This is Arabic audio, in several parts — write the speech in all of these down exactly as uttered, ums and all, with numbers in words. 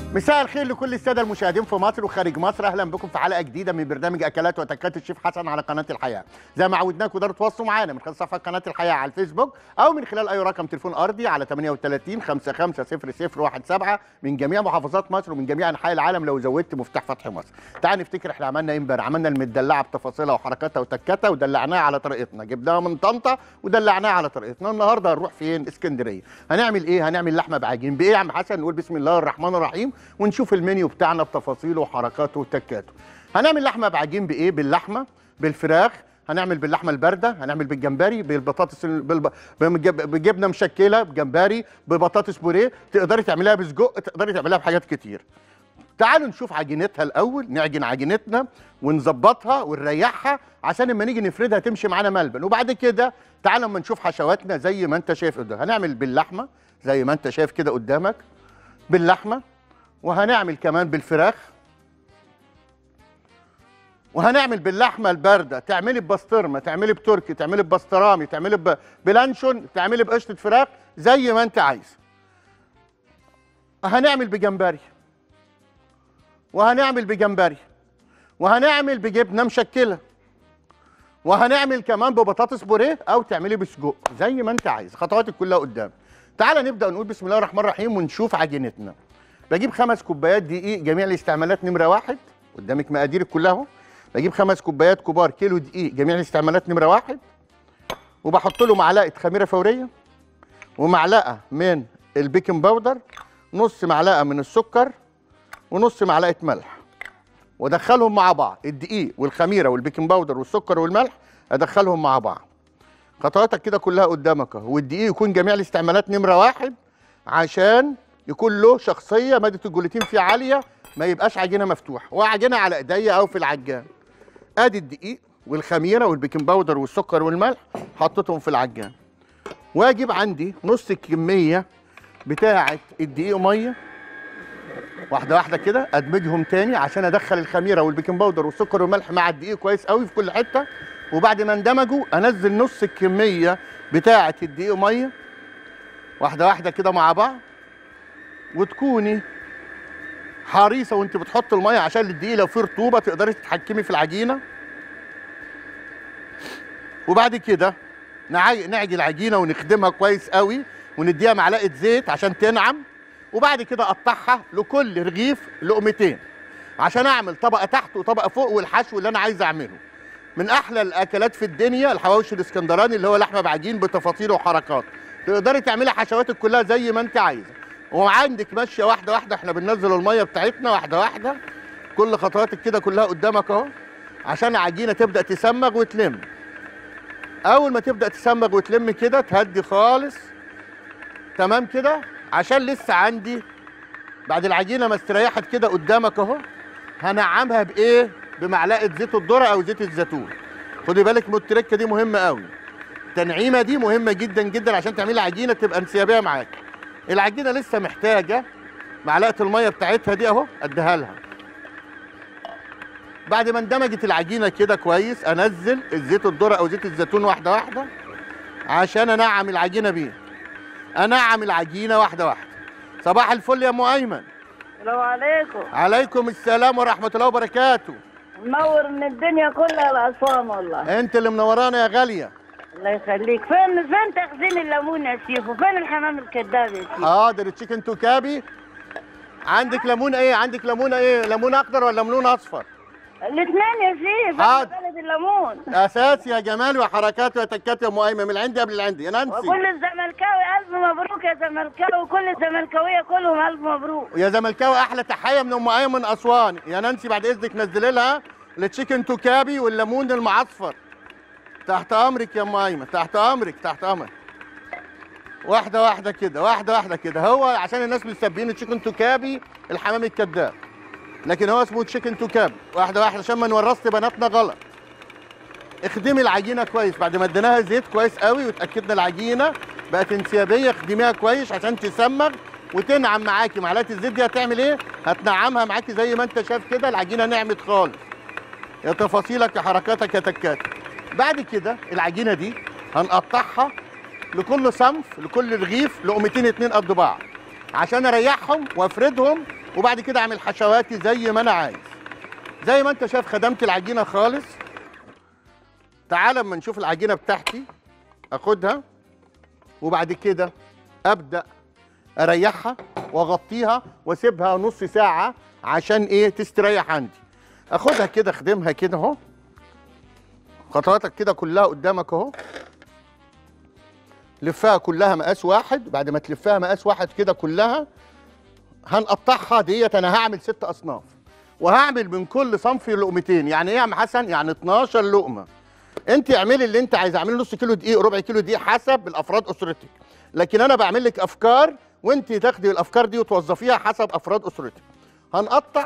مساء الخير لكل الساده المشاهدين في مصر وخارج مصر. اهلا بكم في حلقه جديده من برنامج اكلات وتكات الشيف حسن على قناه الحياه. زي ما عودناكم تقدروا تتواصلوا معانا من خلال صفحه قناه الحياه على الفيسبوك او من خلال اي رقم تليفون ارضي على ثمانية وثلاثين خمسة خمسة صفر صفر واحد سبعة من جميع محافظات مصر ومن جميع انحاء العالم لو زودت مفتاح فتح مصر. تعال نفتكر احنا عملنا ايه امبارح. عملنا المدلعه بتفاصيلها وحركاتها وتكاتها ودلعناها على طريقتنا، جبناها من طنطا ودلعناها على طريقتنا. النهارده هنروح فين؟ اسكندريه. هنعمل ايه؟ هنعمل لحمه بعجين. بايه يا عم حسن؟ نقول بسم الله الرحمن الرحيم ونشوف المنيو بتاعنا بتفاصيله وحركاته وتكاته. هنعمل لحمه بعجين بايه؟ باللحمه، بالفراخ، هنعمل باللحمه البارده، هنعمل بالجمبري، بالبطاطس بالب... بجبنه مشكله، بجمبري، ببطاطس بوريه، تقدري تعمليها بسجق، تقدري تعمليها بحاجات كتير. تعالوا نشوف عجينتها الاول، نعجن عجينتنا ونظبطها ونريحها عشان لما نيجي نفردها تمشي معانا ملبن. وبعد كده تعالوا اما نشوف حشواتنا زي ما انت شايف قدامك. هنعمل باللحمه زي ما انت شايف كده قدامك باللحمه، وهنعمل كمان بالفراخ، وهنعمل باللحمه البارده. تعملي ببسطرمه، تعملي بتركي، تعملي ببسطرامي، تعملي بلانشون، تعملي بقشطه فراخ زي ما انت عايز. هنعمل بجمبري، وهنعمل بجمبري، وهنعمل بجبنه مشكله، وهنعمل كمان ببطاطس بوريه او تعملي بسجق زي ما انت عايز. خطواتك كلها قدام. تعالى نبدا نقول بسم الله الرحمن الرحيم ونشوف عجينتنا. بجيب خمس كوبايات دقيق جميع الاستعمالات نمره واحد، قدامك مقاديرك كلها اهو. بجيب خمس كوبايات كبار كيلو دقيق جميع الاستعمالات نمره واحد، وبحط له معلقه خميره فوريه، ومعلقه من البيكنج باودر، نص معلقه من السكر، ونص معلقه ملح، وادخلهم مع بعض. الدقيق والخميره والبيكنج باودر والسكر والملح ادخلهم مع بعض. خطواتك كده كلها قدامك اهو. والدقيق يكون جميع الاستعمالات نمره واحد عشان يكون له شخصيه، ماده الجلوتين فيه عاليه، ما يبقاش عجينه مفتوحه. وعجينه على ايديا او في العجان. ادي الدقيق والخميره والبيكنج باودر والسكر والملح حطيتهم في العجان. واجيب عندي نص الكميه بتاعه الدقيق ميه، واحده واحده كده ادمجهم تاني عشان ادخل الخميره والبيكنج باودر والسكر والملح مع الدقيق كويس قوي في كل حته. وبعد ما اندمجوا انزل نص الكميه بتاعه الدقيق ميه، واحده واحده كده مع بعض. وتكوني حريصه وانت بتحط الميه عشان الدقيق لو فيه رطوبه تقدري تتحكمي في العجينه. وبعد كده نعجن العجينه ونخدمها كويس قوي ونديها معلقه زيت عشان تنعم. وبعد كده اقطعها لكل رغيف لقمتين عشان اعمل طبقه تحت وطبقه فوق والحشو اللي انا عايز اعمله. من احلى الاكلات في الدنيا الحواوشي الاسكندراني اللي هو لحمه بعجين بتفاصيله وحركاته. تقدري تعملي حشواتك كلها زي ما انت عايزه، وعندك ماشيه واحده واحده. احنا بننزل الميه بتاعتنا واحده واحده. كل خطواتك كده كلها قدامك اهو عشان العجينه تبدا تسمغ وتلم. اول ما تبدا تسمغ وتلم كده تهدي خالص. تمام كده، عشان لسه عندي بعد العجينه ما استريحت كده قدامك اهو. هنعمها بايه؟ بمعلقه زيت الذره او زيت الزيتون. خدي بالك من التركه دي مهمه قوي. التنعيمه دي مهمه جدا جدا عشان تعملي عجينه تبقى انسيابيه معاك. العجينه لسه محتاجه معلقه الميه بتاعتها دي اهو اديها لها. بعد ما اندمجت العجينه كده كويس انزل الزيت الذره او زيت الزيتون واحده واحده عشان انعم العجينه بيه. انعم العجينه واحده واحده. صباح الفل يا ام ايمن. السلام عليكم. عليكم السلام ورحمه الله وبركاته. منور من الدنيا كلها الاسوان والله. انت اللي منورانا يا غاليه. الله يخليك. فين فين تخزين الليمون يا شيخ؟ وفين الحمام الكذاب يا شيخ؟ حاضر. تشيكن توكابي. عندك ليمون ايه؟ عندك ليمون ايه؟ ليمون اخضر ولا ليمون اصفر؟ الاثنين يا شيخ. حاضر. بلد الليمون اساسي يا جمال وحركات وتكات يا ام ايمن. من عندي قبل العندي يا نانسي. وكل الزملكاوي الف مبروك يا زملكاوي، وكل الزملكاويه كلهم الف مبروك. يا زملكاوي احلى تحيه من ام ايمن اسوان. يا نانسي بعد اذنك نزلي لها التشيكن توكابي والليمون المعصفر. تحت امرك يا ام ايمن، تحت امرك تحت امرك. واحده واحده كده واحده واحده كده. هو عشان الناس مسمينه تشيكن توكابي الحمام الكذاب، لكن هو اسمه تشيكن توكابي. واحده واحده عشان ما نورثت بناتنا غلط. اخدمي العجينه كويس بعد ما اديناها زيت كويس قوي وتاكدنا العجينه بقت انسيابيه. اخدميها كويس عشان تسمغ وتنعم معاكي. معلقه الزيت دي هتعمل ايه؟ هتنعمها معاكي زي ما انت شايف كده. العجينه نعمت خالص. يا تفاصيلك يا حركاتك يا تكاتك. بعد كده العجينه دي هنقطعها لكل صنف، لكل رغيف لقمتين اتنين قد بعض عشان اريحهم وافردهم وبعد كده اعمل حشواتي زي ما انا عايز. زي ما انت شايف خدمت العجينه خالص. تعال اما نشوف العجينه بتاعتي. اخدها وبعد كده ابدا اريحها واغطيها واسيبها نص ساعه عشان ايه تستريح عندي. اخدها كده اخدمها كده اهو. خطواتك كده كلها قدامك اهو. لفها كلها مقاس واحد. بعد ما تلفها مقاس واحد كده كلها هنقطعها. ديت انا هعمل ست اصناف وهعمل من كل صنف لقمتين. يعني ايه يا عم حسن؟ يعني اتناشر لقمه. انت اعملي اللي انت عايزه. اعملي نص كيلو دقيق، ربع كيلو دقيق، حسب الافراد اسرتك. لكن انا بعمل لك افكار وانت تاخدي الافكار دي وتوظفيها حسب افراد اسرتك. هنقطع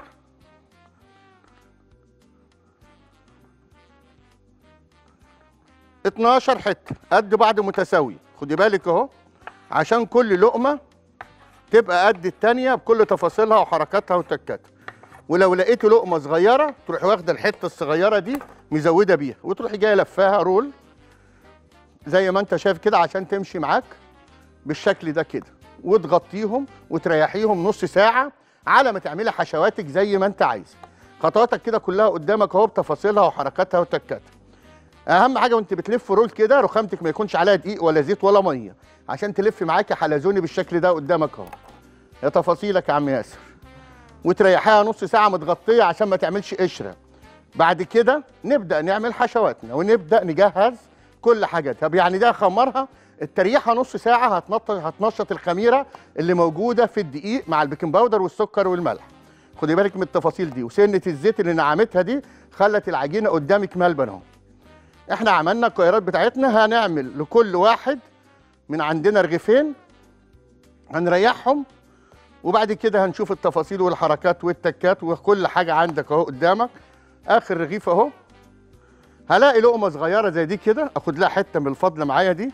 اتناشر حته قد بعض متساويه. خدي بالك اهو عشان كل لقمه تبقى قد التانيه بكل تفاصيلها وحركاتها وتكاتها. ولو لقيتي لقمه صغيره تروحي واخده الحته الصغيره دي مزوده بيها وتروحي جايه لفاها رول زي ما انت شايف كده عشان تمشي معاك بالشكل ده كده، وتغطيهم وتريحيهم نص ساعه على ما تعملي حشواتك زي ما انت عايزه. خطواتك كده كلها قدامك اهو بتفاصيلها وحركاتها وتكاتها. اهم حاجه وانت بتلف رول كده رخامتك ما يكونش عليها دقيق ولا زيت ولا ميه عشان تلف معاكي حلزوني بالشكل ده قدامك اهو. يا تفاصيلك يا عم ياسر. وتريحيها نص ساعه متغطيه عشان ما تعملش قشره. بعد كده نبدا نعمل حشواتنا ونبدا نجهز كل حاجه. طب يعني ده خمرها التريحه نص ساعه هتنطط هتنشط الخميره اللي موجوده في الدقيق مع البيكنج باودر والسكر والملح. خدي بالك من التفاصيل دي. وسنه الزيت اللي نعمتها دي خلت العجينه قدامك ملبن اهو. احنا عملنا الكويرات بتاعتنا. هنعمل لكل واحد من عندنا رغيفين هنريحهم وبعد كده هنشوف التفاصيل والحركات والتكات وكل حاجه عندك اهو قدامك. اخر رغيف اهو. هلاقي لقمه صغيره زي دي كده اخد لها حته من الفضله معايا دي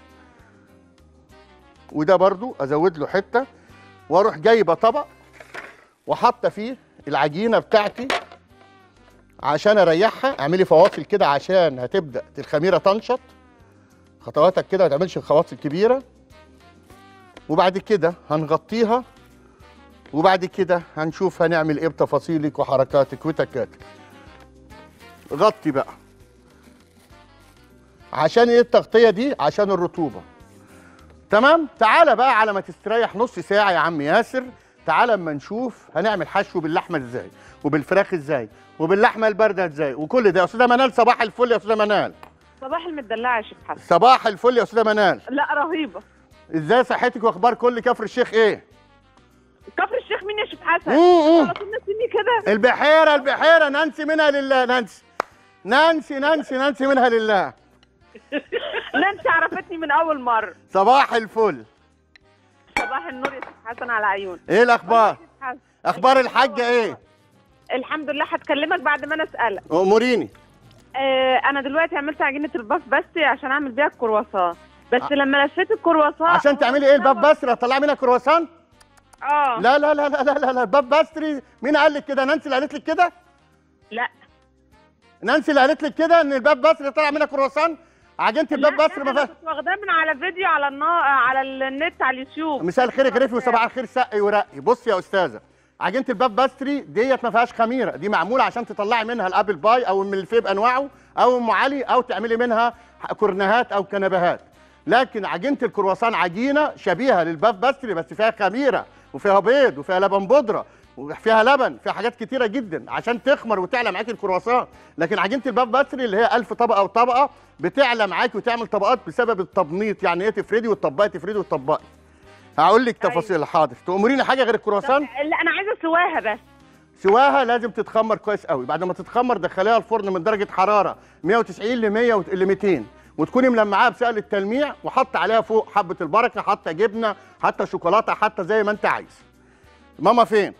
وده برضو ازود له حته واروح جايبه طبق وحاطه فيه العجينه بتاعتي عشان اريحها. اعملي فواصل كده عشان هتبدا الخميره تنشط. خطواتك كده ما تعملش فواصل كبيره. وبعد كده هنغطيها وبعد كده هنشوف هنعمل ايه بتفاصيلك وحركاتك وتكاتك. غطي بقى. عشان ايه التغطيه دي؟ عشان الرطوبه. تمام. تعالى بقى على ما تستريح نص ساعه يا عم ياسر. تعالى اما نشوف هنعمل حشو باللحمه ازاي وبالفراخ ازاي وباللحمه البارده ازاي وكل ده. يا استاذه منال صباح الفل. يا استاذه منال صباح المدلعه يا شيخ حسن. صباح الفل يا استاذه منال. لا رهيبه. ازاي صحتك واخبار كل كفر الشيخ ايه؟ كفر الشيخ مين يا شيخ حسن؟ امم على طول نسيني كده. البحيره البحيره نانسي منها لله. نانسي نانسي نانسي نانسي منها لله. نانسي عرفتني من اول مره. صباح الفل. صباح النور يا شيخ حسن على عيون. ايه الاخبار؟ اخبار الحاجه ايه؟ الحمد لله. هتكلمك بعد ما انا اسالك. اموريني. آه انا دلوقتي عملت عجينه الباف بس عشان اعمل بيها الكرواسون. بس ع... لما لفيت الكرواسون عشان تعملي ايه الباف باستري؟ هتطلعي منها كرواسون؟ اه لا لا لا لا لا لا, لا. الباف باستري مين قال لك كده؟ نانسي اللي قالت لك كده؟ لا نانسي اللي قالت لك كده ان الباف باستري طلع منها كرواسون؟ عجينه الباف باستري ما فيهاش. كنت واخداه من على فيديو على النا... على النت على اليوتيوب. مساء الخير يا غريفي وصباح الخير سقي ورقي. بص يا استاذه عجينه الباف باستري ديت ما فيهاش خميره. دي معموله عشان تطلعي منها الابل باي او الملفيه بانواعه او ام علي او تعملي منها كورنهات او كنبهات. لكن عجينه الكرواسون عجينه شبيهه للباف باستري بس فيها خميره وفيها بيض وفيها لبن بودره وفيها لبن، فيها حاجات كتيره جدا عشان تخمر وتعلى معاكي الكرواسون. لكن عجينه الباف باستري اللي هي ألف طبقه وطبقه بتعلى معاكي وتعمل طبقات بسبب التبنيط. يعني ايه تفردي وتطبقي تفردي وتطبقي. هقول لك تفاصيل. حاضر. تأمريني حاجه غير الكرواسون؟ لا انا عايزه سواها بس. سواها لازم تتخمر كويس قوي. بعد ما تتخمر دخليها الفرن من درجه حراره مية وتسعين ل مية ل ميتين وتكوني ملمعاها بسائل التلميع وحط عليها فوق حبه البركه، حتى جبنه، حتى شوكولاته، حتى زي ما انت عايز. ماما فين؟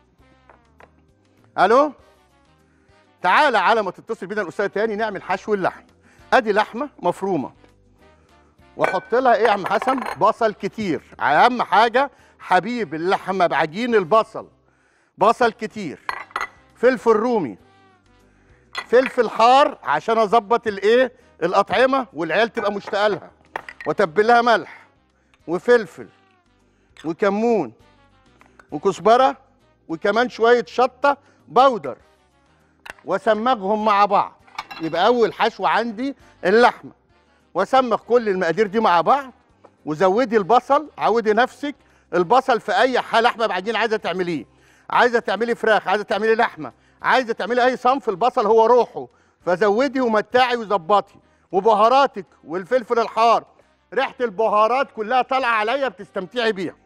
الو؟ تعالى على ما تتصل بينا الاستاذ تاني نعمل حشو اللحم. ادي لحمه مفرومه واحط لها ايه يا عم حسن؟ بصل كتير. اهم حاجه حبيب اللحمه بعجين البصل. بصل كتير، فلفل رومي، فلفل حار عشان اظبط الايه؟ الاطعمه والعيال تبقى مشتاقه لها. واتبلها ملح وفلفل وكمون وكزبره وكمان شويه شطه بودر واسمغهم مع بعض. يبقى اول حشوه عندي اللحمه، واسمغ كل المقادير دي مع بعض. وزودي البصل، عودي نفسك. البصل في اي حاله لحمه بعجين عايزه تعمليه، عايزه تعملي فراخ، عايزه تعملي لحمه، عايزه تعملي اي صنف، البصل هو روحه. فزودي ومتعي وظبطي. وبهاراتك والفلفل الحار، ريحه البهارات كلها طالعه عليا بتستمتعي بيها.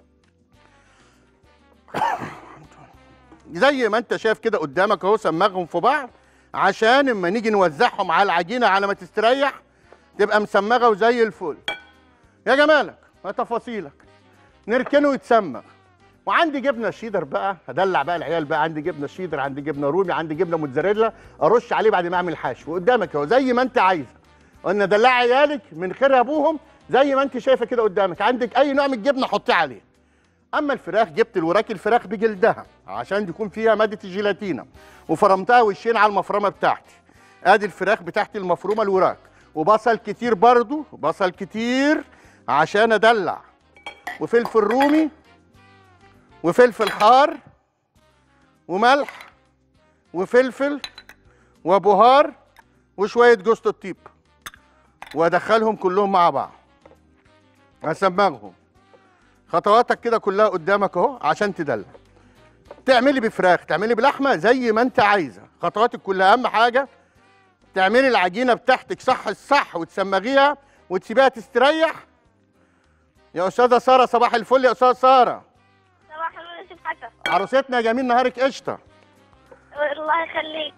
زي ما انت شايف كده قدامك اهو، سمغهم في بعض عشان اما نيجي نوزعهم على العجينه على ما تستريح تبقى مسمغه وزي الفل. يا جمالك وتفاصيلك. نركنه يتسمغ. وعندي جبنه شيدر بقى، هدلع بقى العيال بقى. عندي جبنه شيدر، عندي جبنه رومي، عندي جبنه موتزاريلا، ارش عليه بعد ما اعمل حشو. قدامك اهو زي ما انت عايزه. قلنا دلع عيالك من خير ابوهم زي ما انت شايفه كده قدامك. عندك اي نوع من الجبنه حطيه عليه. اما الفراخ، جبت الوراك الفراخ بجلدها عشان يكون فيها ماده الجيلاتينا، وفرمتها وشين على المفرمه بتاعتي. ادي الفراخ بتاعتي المفرومه الوراك. وبصل كتير برضو، بصل كتير عشان ادلع. وفلفل رومي وفلفل حار وملح وفلفل وبهار وشويه جوز الطيب، وادخلهم كلهم مع بعض. اسمغهم. خطواتك كده كلها قدامك اهو عشان تدلع. تعملي بفراخ، تعملي بلحمه، زي ما انت عايزه. خطواتك كلها اهم حاجه تعملي العجينه بتاعتك صح الصح وتسمغيها وتسيبيها تستريح. يا استاذه ساره صباح الفل. يا استاذه ساره صباح النور يا شيخ حسن. عروستنا يا جميل، نهارك قشطه. الله يخليك.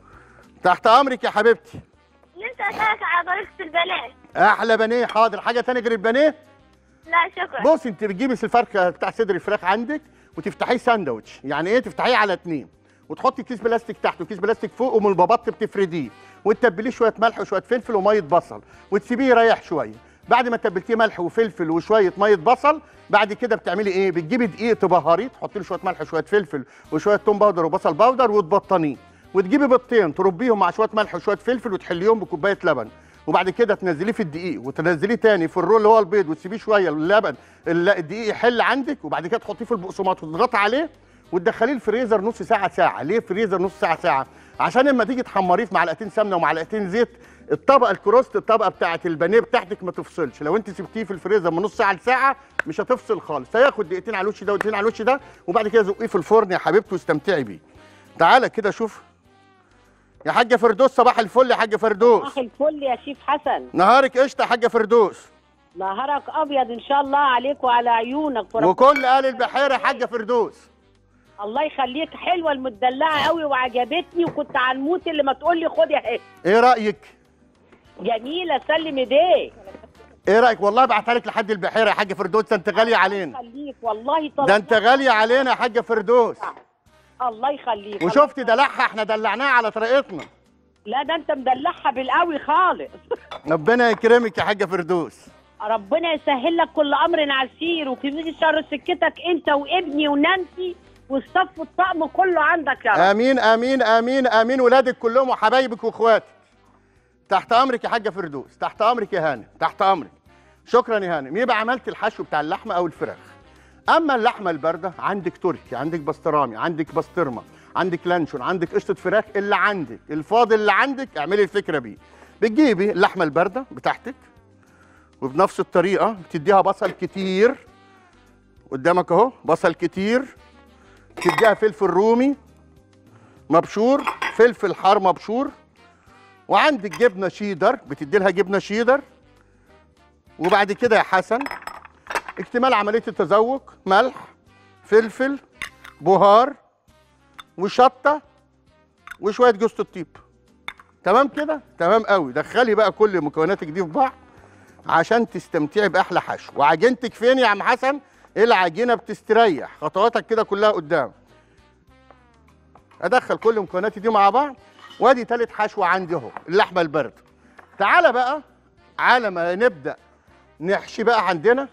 تحت امرك يا حبيبتي. لسه اسالك على طريقه البانيه. احلى بانيه. حاضر. حاجه تانية غير البانيه؟ لا شكرا. بص، انت بتجيبي الفرخه بتاع صدر الفراخ عندك وتفتحيه ساندوتش. يعني ايه تفتحيه على اتنين، وتحطي كيس بلاستيك تحت وكيس بلاستيك فوق، ومن الببط بتفرديه وتتبليه شويه ملح وشويه فلفل وميه بصل وتسيبيه يريح شويه. بعد ما تبلتيه ملح وفلفل وشويه ميه بصل، بعد كده بتعملي ايه؟ بتجيبي دقيق تبهريه، تحطي له شويه ملح وشويه فلفل وشويه توم باودر وبصل باودر وتبطنيه، وتجيبي بيضتين تربيهم مع شويه ملح وشويه فلفل وتحليهم بكوبايه لبن، وبعد كده تنزليه في الدقيق وتنزليه تاني في الرول اللي هو البيض وتسيبيه شويه اللبن الدقيق يحل عندك، وبعد كده تحطيه في البقسماط وتضغطي عليه وتدخليه الفريزر نص ساعه ساعه. ليه فريزر نص ساعه ساعه؟ عشان لما تيجي تحمريه في معلقتين سمنه ومعلقتين زيت، الطبقه الكروست الطبقه بتاعه البانيه بتاعتك ما تفصلش. لو انت سبتيه في الفريزر من نص ساعه لساعه مش هتفصل خالص. هياخد دقيقتين على الوش ده ودقيقتين على الوش ده، وبعد كده زقيه في الفرن يا حبيبتي واستمتعي بيه. تعالى كده شوف يا حاجه فردوس. صباح الفل يا حاجه فردوس. صباح الفل يا شيف حسن. نهارك قشطه يا حاجه فردوس. نهارك ابيض ان شاء الله عليك وعلى عيونك. وكل اهل البحيره يا حاجه فردوس. الله يخليك. حلوه المدلعه قوي وعجبتني، وكنت هنموت اللي ما تقول لي خدي اهي. ايه رايك؟ جميله. سلم ايديك. ايه رايك؟ والله ابعتها لك لحد البحيره يا حاجه فردوس. ده انت غاليه علينا. الله يخليك والله. طبعا ده انت غاليه علينا يا حاجه فردوس. الله يخليك. وشفتي دلعها، احنا دلعناها على طريقتنا. لا ده انت مدلعها بالقوي خالص. ربنا يكرمك يا حاجه فردوس. ربنا يسهل لك كل امر عسير، وكبير شر سكتك انت وابني ونانسي والصف الطقم كله عندك يا رب. امين امين امين امين. ولادك كلهم وحبايبك واخواتك. تحت امرك يا حاجه فردوس. تحت امرك يا هانم. تحت امرك. شكرا يا هانم. يبقى عملت الحشو بتاع اللحمه او الفراخ. اما اللحمه البارده، عندك تركي، عندك بسطرامي، عندك بسطرمه، عندك لانشون، عندك قشطه فراخ، اللي عندك الفاضل اللي عندك اعملي الفكره بيه. بتجيبي اللحمه البارده بتاعتك وبنفس الطريقه بتديها بصل كتير قدامك اهو، بصل كتير، تديها فلفل رومي مبشور، فلفل حار مبشور، وعندك جبنه شيدر بتدي لها جبنه شيدر. وبعد كده يا حسن اكتمال عمليه التذوق، ملح فلفل بهار وشطه وشويه جوز الطيب. تمام كده؟ تمام قوي. دخلي بقى كل مكوناتك دي في بعض عشان تستمتعي باحلى حشو. وعجينتك فين يا عم حسن؟ العجينه بتستريح. خطواتك كده كلها قدام. ادخل كل مكوناتي دي مع بعض، وادي تالت حشوه عندي اهو، اللحمه البارده. تعالى بقى على ما نبدا نحشي بقى عندنا.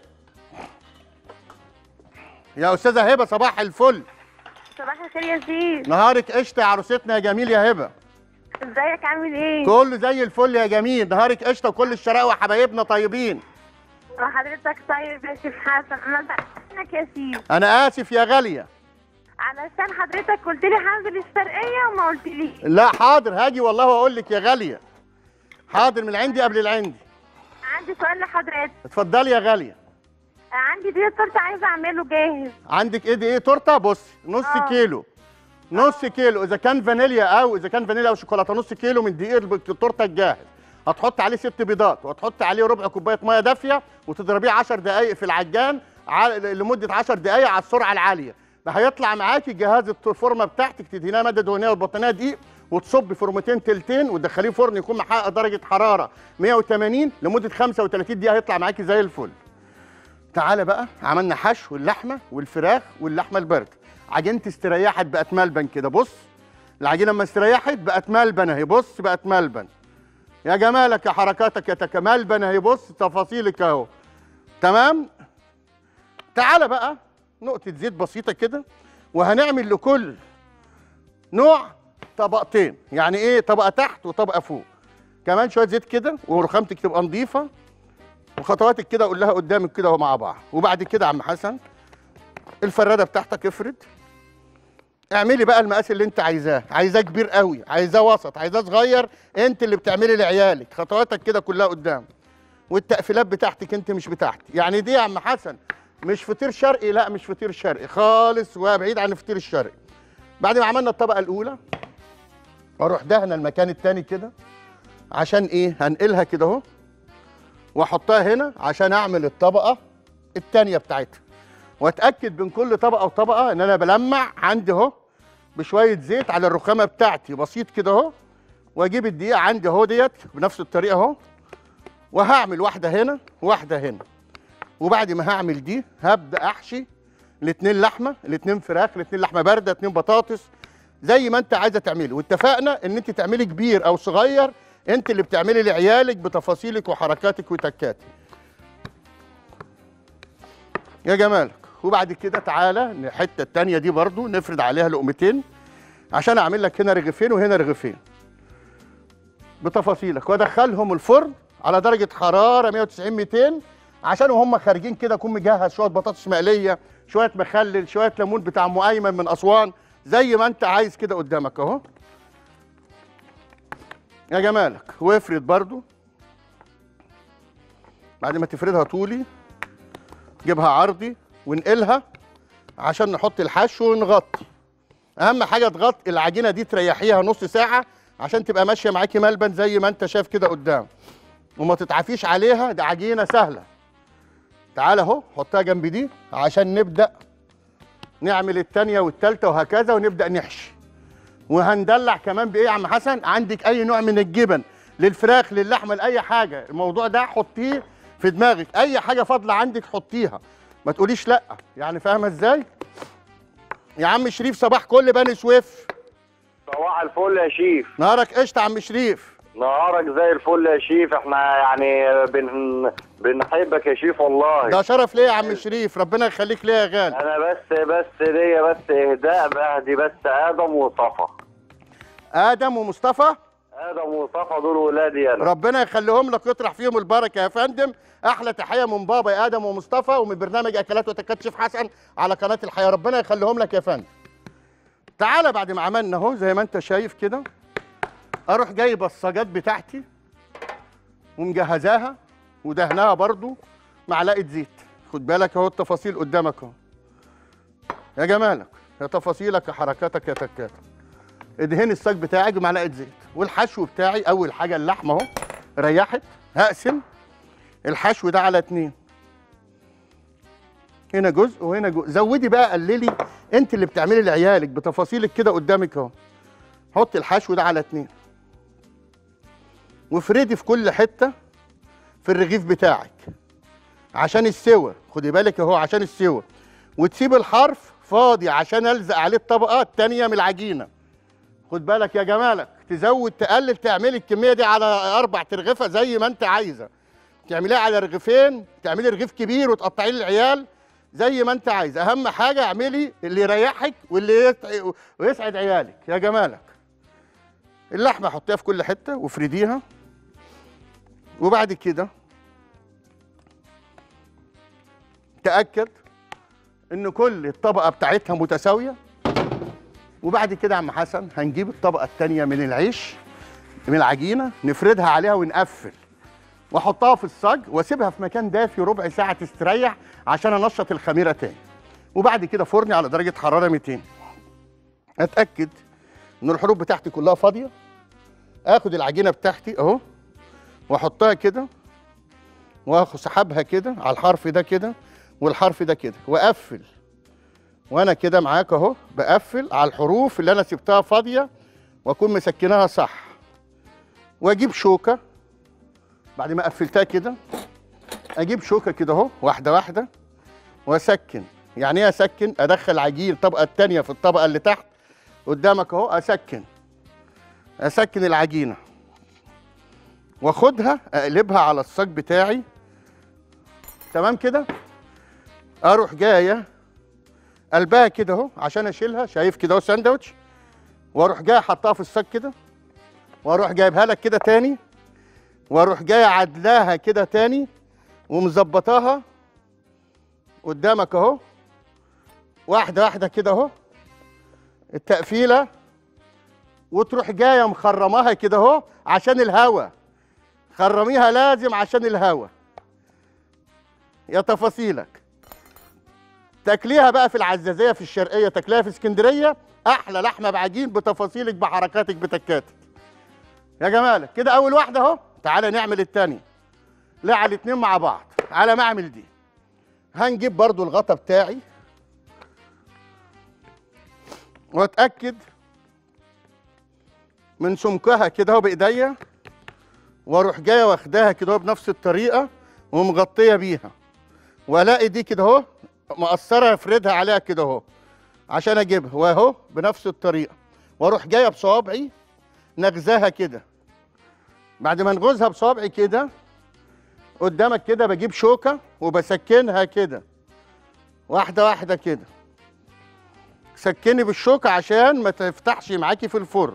يا استاذه هبه صباح الفل. صباح الخير يا سيف. نهارك قشطه يا عروستنا يا جميل يا هبه. ازيك عامل ايه؟ كله زي الفل يا جميل. نهارك قشطه وكل الشراوه حبايبنا طيبين. وحضرتك طيب يا شيف حسن. انا بحبك يا سيف. انا اسف يا غاليه. علشان حضرتك قلت لي هنزل الشرقيه وما قلتليش. لا حاضر هاجي والله واقول لك يا غاليه. حاضر، من عندي قبل العندي. عندي سؤال لحضرتك. اتفضلي يا غاليه. عندي دي تورته عايزه اعمله جاهز. عندك ايه دي ايه تورته؟ بصي نص آه. كيلو نص كيلو اذا كان فانيليا او اذا كان فانيليا او شوكولاته، نص كيلو من دقيق التورته الجاهز. هتحط عليه ست بيضات وهتحط عليه ربع كوبايه ميه دافيه وتضربيه عشر دقائق في العجان لمده عشر دقائق على السرعه العاليه. هيطلع معاكي جهاز الفورمه بتاعتك، تدهنيها ماده دهنيه وتبطنيها دقيق وتصبي فورمتين تلتين وتدخليه فرن يكون محقق درجه حراره مية وتمانين لمده خمسة وتلاتين دقيقه، هيطلع معاكي زي الفل. تعالى بقى، عملنا حشو اللحمه والفراخ واللحمه البارده. عجينتي استريحت بقت ملبن كده. بص العجينه لما استريحت بقت ملبن اهي. بص بقت ملبن يا جمالك يا حركاتك يا تكا، ملبن اهي. بص تفاصيلك اهو. تمام. تعالى بقى نقطه زيت بسيطه كده، وهنعمل لكل نوع طبقتين. يعني ايه؟ طبقه تحت وطبقه فوق. كمان شويه زيت كده ورخامتك تبقى نظيفه وخطواتك كده اقول لها قدامك كده اهو مع بعض. وبعد كده يا عم حسن الفراده بتاعتك افرد، اعملي بقى المقاس اللي انت عايزاه. عايزاه كبير قوي، عايزاه وسط، عايزاه صغير، انت اللي بتعملي لعيالك. خطواتك كده كلها قدام، والتقفيلات بتاعتك انت مش بتاعتي. يعني دي يا عم حسن مش فطير شرقي، لا مش فطير شرقي خالص وبعيد عن الفطير الشرقي. بعد ما عملنا الطبقه الاولى اروح دهنه المكان الثاني كده. عشان ايه؟ هنقلها كده اهو واحطها هنا عشان اعمل الطبقه الثانيه بتاعتها. واتاكد بين كل طبقه وطبقه ان انا بلمع عندي اهو بشويه زيت على الرخامه بتاعتي بسيط كده اهو. واجيب الدقيقه عندي اهو ديت بنفس الطريقه اهو، وهعمل واحده هنا واحده هنا. وبعد ما هعمل دي هبدا احشي الاثنين لحمه، الاثنين فراخ، الاثنين لحمه بارده، اثنين بطاطس، زي ما انت عايزه تعملي. واتفقنا ان انت تعملي كبير او صغير، انت اللي بتعملي لعيالك بتفاصيلك وحركاتك وتكاتك يا جمالك. وبعد كده تعالى الحته الثانيه دي برضو نفرد عليها لقمتين عشان اعمل لك هنا رغيفين وهنا رغيفين بتفاصيلك، وادخلهم الفرن على درجه حراره مية وتسعين ميتين عشان وهم خارجين كده اكون مجهز شويه بطاطس مقليه، شويه مخلل، شويه ليمون بتاع ام ايمن من اسوان، زي ما انت عايز كده قدامك اهو يا جمالك. وافرد برضو. بعد ما تفردها طولي جيبها عرضي ونقلها عشان نحط الحشو ونغطي. اهم حاجه تغطي العجينه دي، تريحيها نص ساعه عشان تبقى ماشيه معاكي ملبن زي ما انت شايف كده قدام، وما تتعافيش عليها. دي عجينه سهله. تعالى اهو حطها جنب دي عشان نبدا نعمل الثانيه والثالثه وهكذا، ونبدا نحشي. وهندلع كمان بايه يا عم حسن؟ عندك اي نوع من الجبن للفراخ للحمه لاي حاجه، الموضوع ده حطيه في دماغك. اي حاجه فاضله عندك حطيها، ما تقوليش لا. يعني فاهمه ازاي يا عم شريف؟ صباح كل بني سويف. صباح الفل يا شيف. نهارك قشطه يا عم شريف. نهارك زي الفل يا شيف. احنا يعني بن... بنحبك يا شيف والله. ده شرف ليا يا عم شريف، ربنا يخليك ليا يا غالي. انا بس بس ليا بس اهداء بقى، دي بس ادم وصفا. ادم ومصطفى؟ ادم وصفا دول ولادي انا. ربنا يخليهم لك ويطرح فيهم البركه يا فندم. احلى تحيه من بابا يا ادم ومصطفى، ومن برنامج اكلات وتكات شيف حسن على قناه الحياه. ربنا يخليهم لك يا فندم. تعالى بعد ما عملنا اهو زي ما انت شايف كده، اروح جايب الصاجات بتاعتي ومجهزاها ودهناها برضو معلقه زيت. خد بالك اهو التفاصيل قدامك اهو يا جمالك، يا تفاصيلك يا حركاتك يا تكاتك. ادهن الصاج بتاعك بمعلقه زيت. والحشو بتاعي اول حاجه اللحمه اهو ريحت، هقسم الحشو ده على اتنين، هنا جزء وهنا جزء. زودي بقى قللي، انت اللي بتعملي لعيالك بتفاصيلك كده قدامك اهو. حطي الحشو ده على اتنين وافردي في كل حته في الرغيف بتاعك عشان السوى. خدي بالك اهو عشان السوى. وتسيب الحرف فاضي عشان الزق عليه الطبقه الثانيه من العجينه. خد بالك يا جمالك، تزود تقلل تعملي الكميه دي على اربع ترغيفه زي ما انت عايزه. تعمليها على رغيفين، تعملي رغيف كبير وتقطعيه للعيال زي ما انت عايزه. اهم حاجه اعملي اللي يريحك واللي ويسعد عيالك يا جمالك. اللحمه حطيها في كل حته وافرديها. وبعد كده تاكد ان كل الطبقه بتاعتها متساويه وبعد كده يا عم حسن هنجيب الطبقه الثانيه من العيش، من العجينه، نفردها عليها ونقفل، واحطها في الصاج واسيبها في مكان دافي ربع ساعه تستريح عشان انشط الخميره تاني. وبعد كده فرني على درجه حراره مئتين. اتاكد ان الحروف بتاعتي كلها فاضيه. اخد العجينه بتاعتي اهو واحطها كده، واخد سحبها كده على الحرف ده كده والحرف ده كده، واقفل. وانا كده معاك اهو بقفل على الحروف اللي انا سبتها فاضيه واكون مسكناها صح. واجيب شوكه بعد ما قفلتها كده، اجيب شوكه كده اهو واحده واحده واسكن. يعني ايه اسكن؟ ادخل عجين الطبقه الثانيه في الطبقه اللي تحت قدامك اهو، اسكن اسكن العجينه واخدها اقلبها على الصاج بتاعي. تمام كده؟ اروح جايه قلبها كده اهو عشان اشيلها، شايف كده اهو ساندوتش، واروح جاي حطها في الصاج كده، واروح جايبها لك كده تاني، واروح جاي عدلاها كده تاني ومظبطاها قدامك اهو واحده واحده كده اهو التقفيله، وتروح جايه مخرماها كده اهو عشان الهوا. خرميها لازم عشان الهوا يا تفاصيلك. تاكليها بقى في العزازيه في الشرقيه، تاكليها في اسكندريه، احلى لحمه بعجين بتفاصيلك بحركاتك بتكاتك يا جمالك. كده اول واحده اهو. تعالى نعمل الثانيه. لا على الاثنين مع بعض. على ما اعمل دي هنجيب برضو الغطا بتاعي واتاكد من سمكها كده اهو بايديا، واروح جايه واخداها كده اهو بنفس الطريقه ومغطيه بيها، والاقي دي كده اهو مقصره افردها عليها كده اهو عشان اجيبها، واهو بنفس الطريقه، واروح جايه بصوابعي نغزاها كده. بعد ما نغزها بصوابعي كده قدامك كده بجيب شوكه وبسكنها كده واحده واحده كده. سكني بالشوكه عشان ما تفتحش معاكي في الفرن.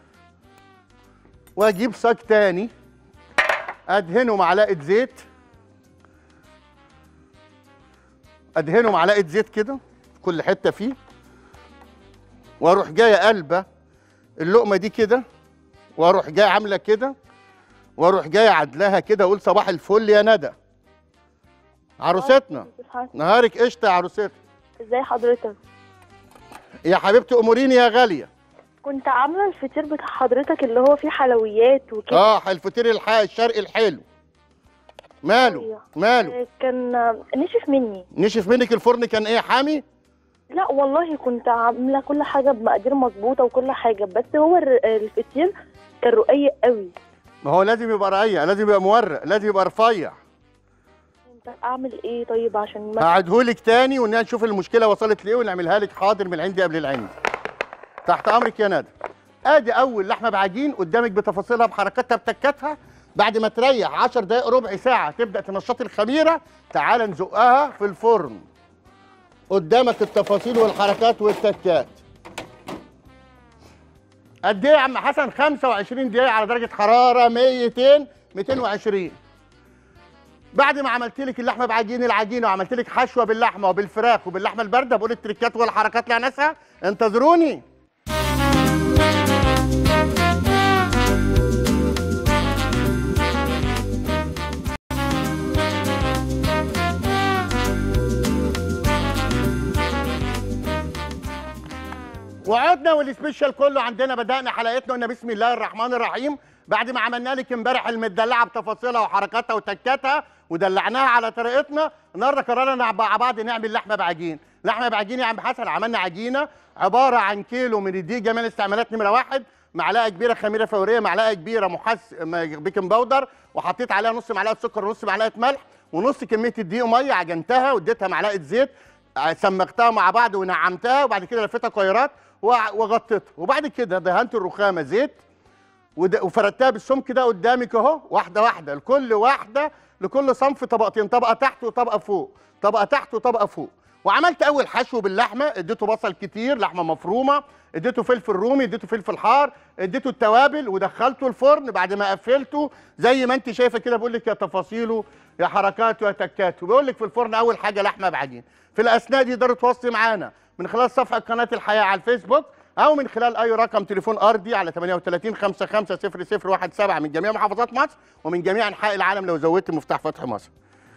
واجيب صاج تاني ادهنه معلقه زيت، ادهنه معلقه زيت كده في كل حته فيه، واروح جايه قلبه اللقمه دي كده، واروح جايه عامله كده، واروح جايه عدلها كده. اقول صباح الفل يا ندى عروستنا. نهارك قشطه يا عروستنا. ازاي حضرتك؟ يا حبيبتي اموريني يا غاليه. كنت عامله الفطير بتاع حضرتك اللي هو فيه حلويات وكده. اه الفطير الح... الشرقي الحلو. ماله؟ أيوة. ماله؟ كان نشف مني. نشف منك؟ الفرن كان ايه حامي؟ لا والله كنت عامله كل حاجه بمقادير مظبوطه وكل حاجه، بس هو الر- الفطير كان رقيق قوي. ما هو لازم يبقى رقيق، لازم يبقى مورق، لازم يبقى رفيع. انت اعمل ايه طيب عشان ما هعيدهولك تاني ونشوف المشكله وصلت لايه ونعملها لك حاضر من عندي قبل العندي. تحت امرك يا ندى. ادي اول لحمه بعجين قدامك بتفاصيلها بحركاتها بتكاتها. بعد ما تريح عشر دقائق ربع ساعه تبدا تنشطي الخميره. تعالى نزقها في الفرن. قدامك التفاصيل والحركات والتكات. قد ايه يا عم حسن؟ خمسة وعشرين دقيقه على درجه حراره ميتين ميتين وعشرين. بعد ما عملت لك اللحمه بعجين العجينه وعملت لك حشوه باللحمه وبالفراخ وباللحمه البارده، بقول التريكات والحركات لناسها. انتظروني. وعدنا والسبيشال كله عندنا. بدأنا حلقتنا قلنا بسم الله الرحمن الرحيم. بعد ما عملنا لك امبارح المدلعه بتفاصيلها وحركاتها وتكاتها ودلعناها على طريقتنا، النهارده قررنا مع بعض نعمل لحمه بعجين. لحمه بعجين يا عم حسن عملنا عجينه عباره عن كيلو من الدقيق جميع الاستعمالات نمره واحد، معلقه كبيره خميره فوريه، معلقه كبيره محس بيكنج باودر، وحطيت عليها نص معلقه سكر ونص معلقه ملح ونص كميه الدقيق وميه، عجنتها واديتها معلقه زيت، سمختها مع بعض ونعمتها، وبعد كده لفيتها كويرات وغطيتها، وبعد كده دهنت الرخامه زيت وفردتها بالسمك ده قدامك اهو واحده واحده، لكل واحده لكل صنف طبقتين، طبقه تحت وطبقه فوق، طبقه تحت وطبقه فوق. وعملت اول حشو باللحمه، اديته بصل كتير، لحمه مفرومه، اديته فلفل رومي، اديته فلفل حار، اديته التوابل ودخلته الفرن. بعد ما قفلته زي ما انت شايفه كده بقول لك يا تفاصيله يا حركاته يا تكاته، بيقول لك في الفرن اول حاجه لحمه بعجين. في الاثناء دي تقدروا تواصلوا معانا من خلال صفحه قناه الحياه على الفيسبوك، او من خلال اي رقم تليفون ارضي على ثمانية وثلاثين خمسة خمسة صفر صفر واحد سبعة من جميع محافظات مصر ومن جميع انحاء العالم لو زودت مفتاح فتح مصر.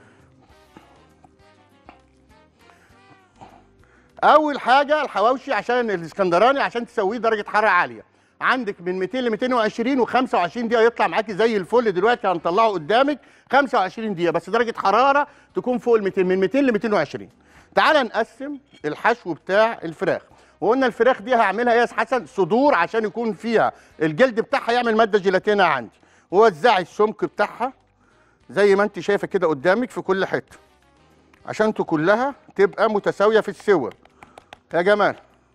اول حاجه الحواوشي عشان الاسكندراني عشان تسويه درجه حراره عاليه، عندك من مئتين ل مئتين وعشرين وخمسة وعشرين دقيقه يطلع معاكي زي الفل. دلوقتي هنطلعه قدامك خمسة وعشرين دقيقه بس درجه حراره تكون فوق ال مئتين، من مئتين ل مئتين وعشرين. تعال نقسم الحشو بتاع الفراخ. وقلنا الفراخ دي هعملها ايه يا حسن؟ صدور عشان يكون فيها الجلد بتاعها يعمل ماده جيلاتينيه عندي. ووزعي السمك بتاعها زي ما انت شايفه كده قدامك في كل حته عشان كلها تبقى متساويه في السوى. يا جمال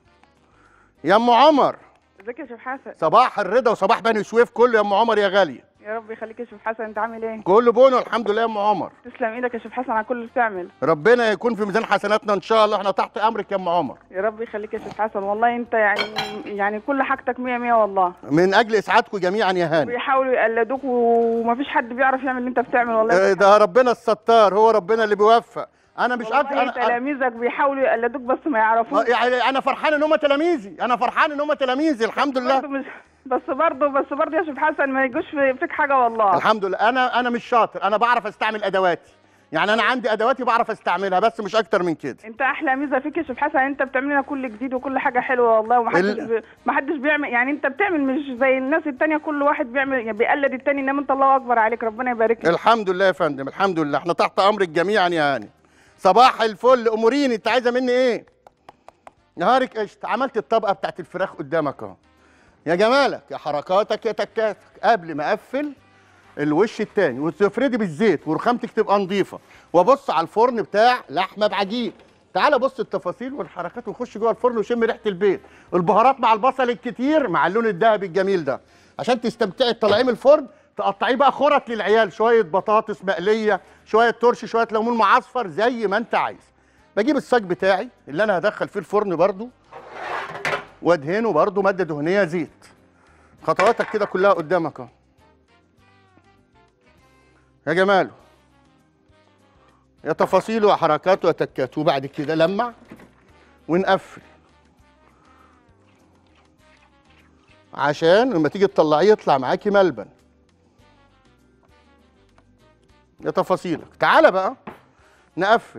يا ام عمر، ازيك يا شيف حسن؟ صباح الرضا وصباح بني سويف كله يا ام عمر يا غاليه. يا رب يخليك يا شيف حسن، انت عامل ايه؟ كله بونو الحمد لله يا ام عمر. تسلم ايدك يا شيف حسن على كل اللي بتعمل. ربنا يكون في ميزان حسناتنا ان شاء الله، احنا تحت امرك يا ام عمر. يا رب يخليك يا شيف حسن، والله انت يعني يعني كل حاجتك مية مية والله. من اجل اسعادكم جميعا يا هاني. بيحاولوا يقلدوك ومفيش حد بيعرف يعمل اللي انت بتعمل والله. اه ده ربنا الستار، هو ربنا اللي بيوفق. انا مش اكتر انا تلاميذك بيحاولوا يقلدوك بس ما يعرفوش. يعني انا فرحان ان هم تلاميذي، انا فرحان ان هم تلاميذي الحمد لله. برضه مش بس برضه بس برضه يا شيف حسن ما يجوش فيك حاجه والله. الحمد لله. انا انا مش شاطر، انا بعرف استعمل ادواتي، يعني انا عندي ادواتي بعرف استعملها بس مش اكتر من كده. انت احلى ميزه فيك يا شيف حسن، انت بتعمل لنا كل جديد وكل حاجه حلوه والله، ومحدش ال... بي... محدش بيعمل، يعني انت بتعمل مش زي الناس التانيه كل واحد بيعمل يعني بيقلد التاني، انما انت الله اكبر عليك، ربنا يبارك لك. الحمد لله يا فندم، الحمد لله، احنا تحت امرك جميعا يا هاني. صباح الفل، اموريني، انت عايزه مني ايه؟ نهارك قشطه. عملت الطبقه بتاعت الفراخ قدامك اهو يا جمالك يا حركاتك يا تكاتك. قبل ما اقفل الوش التاني وتفردي بالزيت ورخامتك تبقى نظيفه وابص على الفرن بتاع لحمه بعجين. تعالى بص التفاصيل والحركات وخش جوه الفرن وشم ريحه البيت، البهارات مع البصل الكتير مع اللون الذهبي الجميل ده عشان تستمتعي تطلعيه من الفرن. تقطعيه بقى خرط للعيال، شويه بطاطس مقليه، شويه ترش، شويه ليمون معصفر زي ما انت عايز. بجيب الصاج بتاعي اللي انا هدخل فيه الفرن برضو وادهنه برضو ماده دهنيه زيت. خطواتك كده كلها قدامك اهو يا جماله يا تفاصيله وحركاته وتكاته. وبعد كده لمع ونقفل عشان لما تيجي تطلعيه يطلع معاكي ملبن. يا تفاصيلك. تعالى بقى نقفل.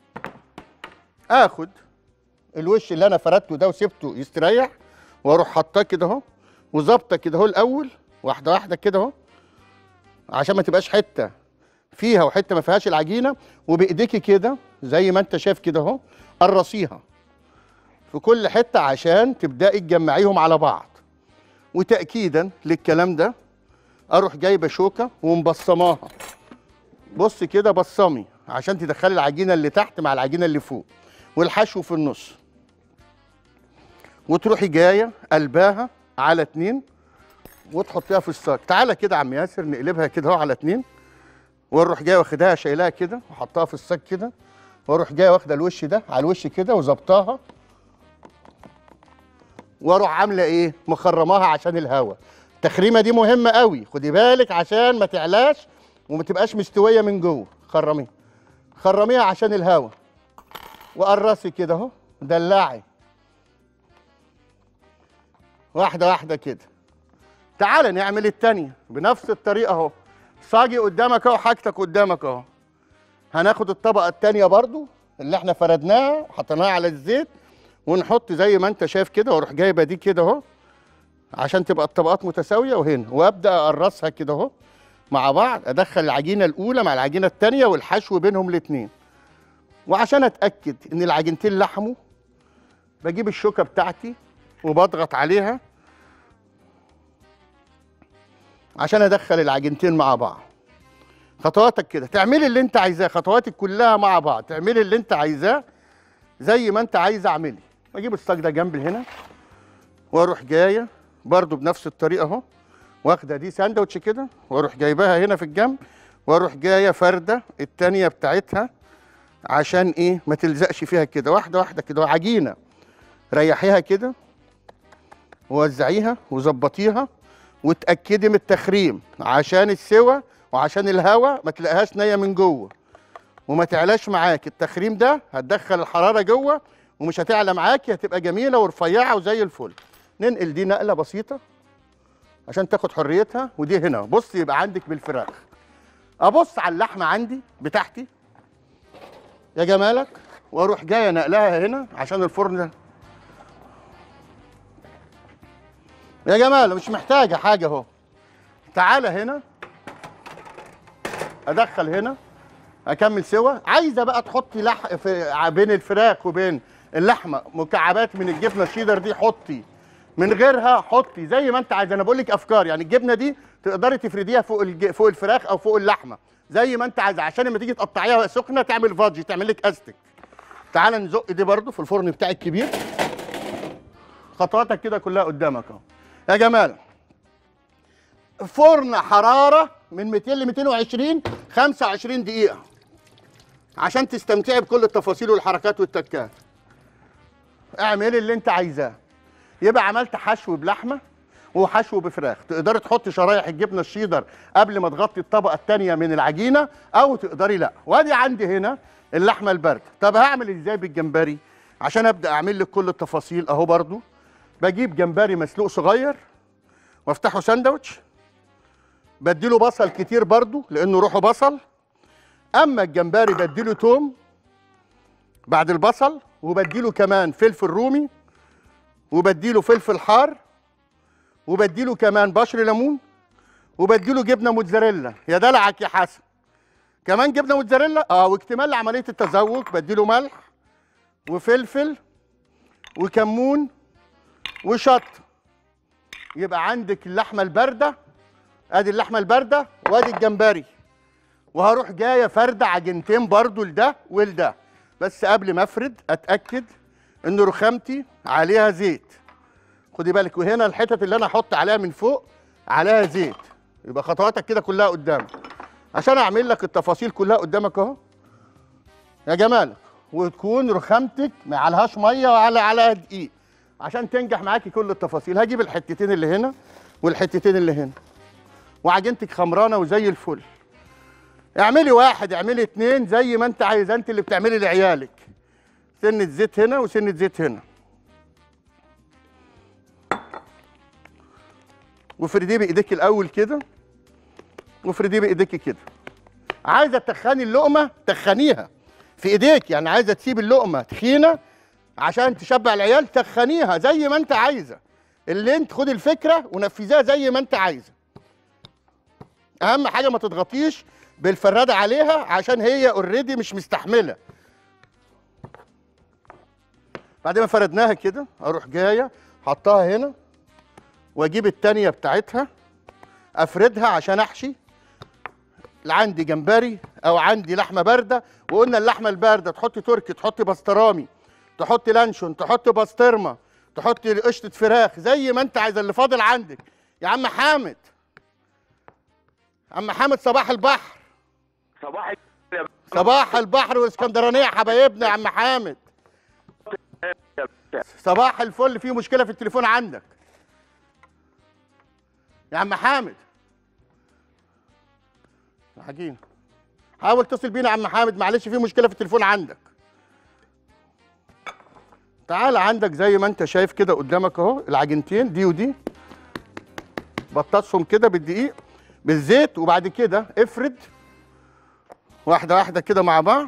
اخد الوش اللي انا فردته ده وسبته يستريح واروح حاطاه كده اهو وظابطه كده اهو الاول واحده واحده كده اهو عشان ما تبقاش حته فيها وحته ما فيهاش العجينه. وبايديكي كده زي ما انت شايف كده اهو قرصيها في كل حته عشان تبداي تجمعيهم على بعض. وتاكيدا للكلام ده اروح جايبه شوكه ومبصماها. بص كده بصمي عشان تدخلي العجينه اللي تحت مع العجينه اللي فوق والحشو في النص. وتروحي جايه قلباها على اتنين وتحطيها في الصاج. تعالى كده يا عم ياسر نقلبها كده اهو على اتنين واروح جايه واخداها شايلاها كده وحطها في الصاج كده واروح جايه واخده الوش ده على الوش كده وظبطاها واروح عامله ايه؟ مخرماها عشان الهواء. التخريمه دي مهمه قوي، خدي بالك عشان ما تعلاش وما تبقاش مستويه من جوه. خرميها خرميها عشان الهواء وقرصي كده اهو دلعي واحده واحده كده. تعالى نعمل التانيه بنفس الطريقه اهو. صاجي قدامك اهو، حاجتك قدامك اهو. هناخد الطبقه التانيه برضو اللي احنا فردناها وحطيناها على الزيت ونحط زي ما انت شايف كده واروح جايبه دي كده اهو عشان تبقى الطبقات متساويه وهنا وابدا اقرصها كده اهو مع بعض. ادخل العجينه الاولى مع العجينه الثانيه والحشو بينهم الاثنين. وعشان اتاكد ان العجينتين لحموا بجيب الشوكه بتاعتي وبضغط عليها عشان ادخل العجينتين مع بعض. خطواتك كده تعملي اللي انت عايزاه، خطواتك كلها مع بعض تعملي اللي انت عايزاه زي ما انت عايزه اعملي. بجيب الصاج ده جنب هنا واروح جايه برضو بنفس الطريقه اهو واخده دي ساندوتش كده واروح جايباها هنا في الجنب واروح جايه فرده التانيه بتاعتها عشان ايه؟ ما تلزقش فيها كده. واحده واحده كده عجينه ريحيها كده ووزعيها وظبطيها وتاكدي من التخريم عشان السوى وعشان الهواء ما تلاقيهاش نيه من جوه وما تعلاش معاك. التخريم ده هتدخل الحراره جوه ومش هتعلى معاكي، هتبقى جميله ورفيعه وزي الفل. ننقل دي نقله بسيطه عشان تاخد حريتها، ودي هنا. بص يبقى عندك بالفراخ. ابص على اللحمه عندي بتاعتي يا جمالك، واروح جايه نقلها هنا عشان الفرن ده يا جمال. مش محتاجه حاجه اهو. تعالى هنا ادخل هنا اكمل سوا. عايزه بقى تحطي لح في بين الفراخ وبين اللحمه مكعبات من الجبنه الشيدر دي، حطي. من غيرها حطي زي ما انت عايزه. انا بقول لك افكار، يعني الجبنه دي تقدري تفرديها فوق الج... فوق الفراخ او فوق اللحمه زي ما انت عايزه، عشان لما تيجي تقطعيها سخنه تعمل فادج، تعمل لك استك. تعالى نزق دي برده في الفرن بتاعي الكبير. خطواتك كده كلها قدامك اهو يا جمال. فرن حراره من مئتين ل مئتين وعشرين خمسة وعشرين دقيقه عشان تستمتعي بكل التفاصيل والحركات والتكات. اعملي اللي انت عايزاه. يبقى عملت حشو بلحمه وحشو بفراخ. تقدري تحطي شرايح الجبنه الشيدر قبل ما تغطي الطبقه الثانيه من العجينه، او تقدري لا. وادي عندي هنا اللحمه البارده. طب هعمل ازاي بالجمبري عشان ابدا اعمل لك كل التفاصيل؟ اهو برضو بجيب جمبري مسلوق صغير وافتحه ساندوتش، بديله بصل كتير برضو لانه روحه بصل. اما الجمبري بديله توم بعد البصل، وبديله كمان فلفل رومي، وبديله فلفل حار، وبديله كمان بشر ليمون، وبديله جبنه موتزاريلا. يا دلعك يا حسن، كمان جبنه موتزاريلا. اه واكتمال لعمليه التذوق بديله ملح وفلفل وكمون وشط. يبقى عندك اللحمه البارده، ادي اللحمه البارده وادي الجمبري. وهروح جايه فرده عجينتين برضو لده ولده، بس قبل ما افرد اتاكد ان رخامتي عليها زيت. خدي بالك، وهنا الحتت اللي انا احط عليها من فوق عليها زيت. يبقى خطواتك كده كلها قدامك عشان اعمل لك التفاصيل كلها قدامك اهو يا جمالك. وتكون رخامتك ما عليهاش ميه وعلى عليها دقيق عشان تنجح معاكي كل التفاصيل. هجيب الحتتين اللي هنا والحتتين اللي هنا، وعجينتك خمرانه وزي الفل. اعملي واحد، اعملي اتنين زي ما انت عايزه، انت اللي بتعملي لعيالك. سنه زيت هنا وسنه زيت هنا، وافرديه بايديك الاول كده، وافرديه بايديك كده. عايزه تخني اللقمه تخنيها في ايديك، يعني عايزه تسيب اللقمه تخينه عشان تشبع العيال، تخنيها زي ما انت عايزه. اللي انت خدي الفكره ونفذيها زي ما انت عايزه. اهم حاجه ما تضغطيش بالفراده عليها عشان هي اوريدي مش مستحمله. بعد ما فردناها كده اروح جايه حطها هنا، واجيب التانيه بتاعتها افردها عشان احشي. عندي جمبري او عندي لحمه بارده، وقلنا اللحمه البارده تحطي تركي، تحطي بسطرامي، تحطي لانشون، تحطي بسطرمه، تحطي قشطه فراخ زي ما انت عايزه اللي فاضل عندك. يا عم حامد، عم حامد صباح البحر. صباح صباح البحر والاسكندرانيه يا حبايبنا يا عم حامد. صباح الفل. في مشكله في التليفون عندك يا عم حامد؟ العجينه. حاول اتصل بينا يا عم حامد، معلش في مشكله في التليفون عندك. تعال عندك زي ما انت شايف كده قدامك اهو العجينتين دي ودي، بططهم كده بالدقيق بالزيت، وبعد كده افرد واحده واحده كده مع بعض،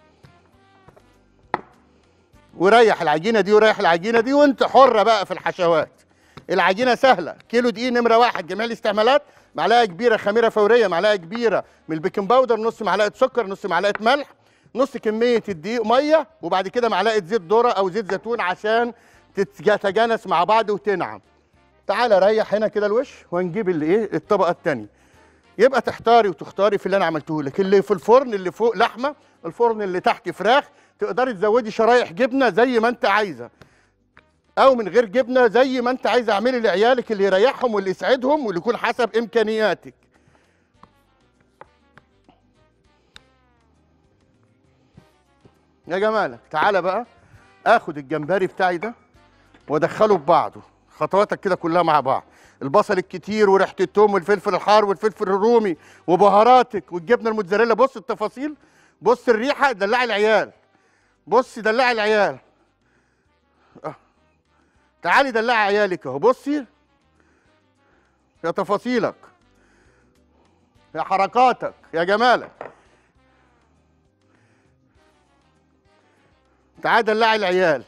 وريح العجينه دي وريح العجينه دي، وانت حره بقى في الحشوات. العجينه سهله. كيلو دقيق نمره واحد جميع الاستعمالات، معلقه كبيره خميره فوريه، معلقه كبيره من البيكنج باودر، نص معلقه سكر، نص معلقه ملح، نص كميه الدقيق ميه، وبعد كده معلقه زيت ذره او زيت زيتون عشان تتجانس مع بعض وتنعم. تعالى ريح هنا كده الوش، وهنجيب اللي ايه الطبقه الثانيه. يبقى تحتاري وتختاري في اللي انا عملته لك. اللي في الفرن اللي فوق لحمه، الفرن اللي تحت فراخ. تقدري تزودي شرايح جبنه زي ما انت عايزه، او من غير جبنه زي ما انت عايزه. اعملي لعيالك اللي يريحهم واللي يسعدهم واللي يكون حسب امكانياتك. يا جمالك تعالى بقى اخد الجمبري بتاعي ده وادخله في بعضه. خطواتك كده كلها مع بعض. البصل الكتير وريحه التوم والفلفل الحار والفلفل الرومي وبهاراتك والجبنه الموتزاريلا. بص التفاصيل، بص الريحه، دلعي العيال. بص دلعي العيال. تعالي دلعي عيالك اهو، بصي يا تفاصيلك يا حركاتك يا جمالك. تعالي دلعي العيال.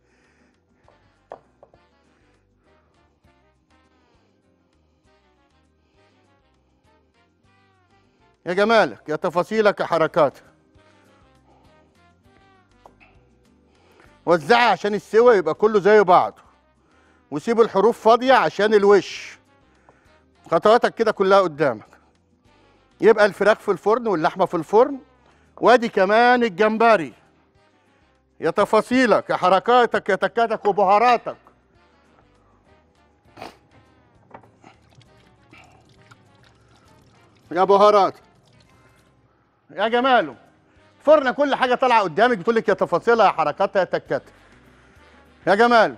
يا جمالك يا تفاصيلك يا حركاتك. وزعي عشان السوا يبقى كله زي بعضه، وسيبوا الحروف فاضية عشان الوش. خطواتك كده كلها قدامك. يبقى الفراخ في الفرن واللحمة في الفرن، وادي كمان الجمبري. يا تفاصيلك يا حركاتك يا تكاتك وبهاراتك. يا بهارات يا جماله. فرن كل حاجة طالعة قدامك بتقول لك يا تفاصيلها يا حركاتها يا تكاتها يا جمال.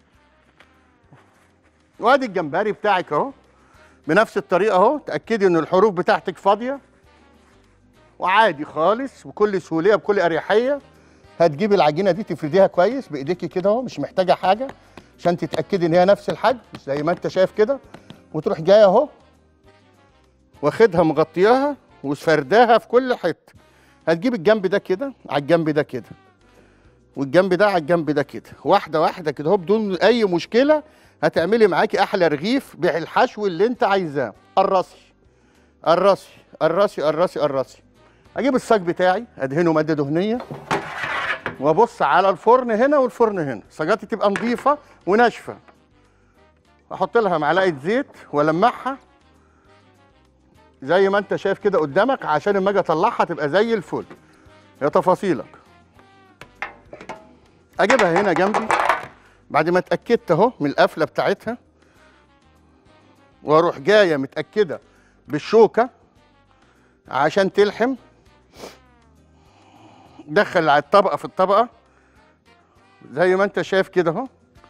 وادي الجمبري بتاعك اهو بنفس الطريقة اهو. تأكدي ان الحروف بتاعتك فاضية وعادي خالص بكل سهولية بكل أريحية. هتجيبي العجينة دي تفرديها كويس بإيديكي كده اهو، مش محتاجة حاجة عشان تتأكدي ان هي نفس الحجم زي ما انت شايف كده. وتروح جاية اهو واخدها مغطياها وفرداها في كل حتة. هتجيب الجنب ده كده على الجنب ده كده، والجنب ده على الجنب ده كده، واحده واحده كده اهو بدون اي مشكله. هتعملي معاكي احلى رغيف بالحشو اللي انت عايزاه. قرصي قرصي قرصي قرصي قرصي. اجيب الصاج بتاعي ادهنه ماده دهنيه وابص على الفرن هنا والفرن هنا. صاجاتي تبقى نظيفه وناشفه. احط لها معلقه زيت والمعها زي ما انت شايف كده قدامك عشان لما اجي اطلعها تبقى زي الفل. يا تفاصيلك. اجيبها هنا جنبي بعد ما اتاكدت اهو من القفله بتاعتها، واروح جايه متاكده بالشوكه عشان تلحم. دخل على الطبقه في الطبقه زي ما انت شايف كده اهو.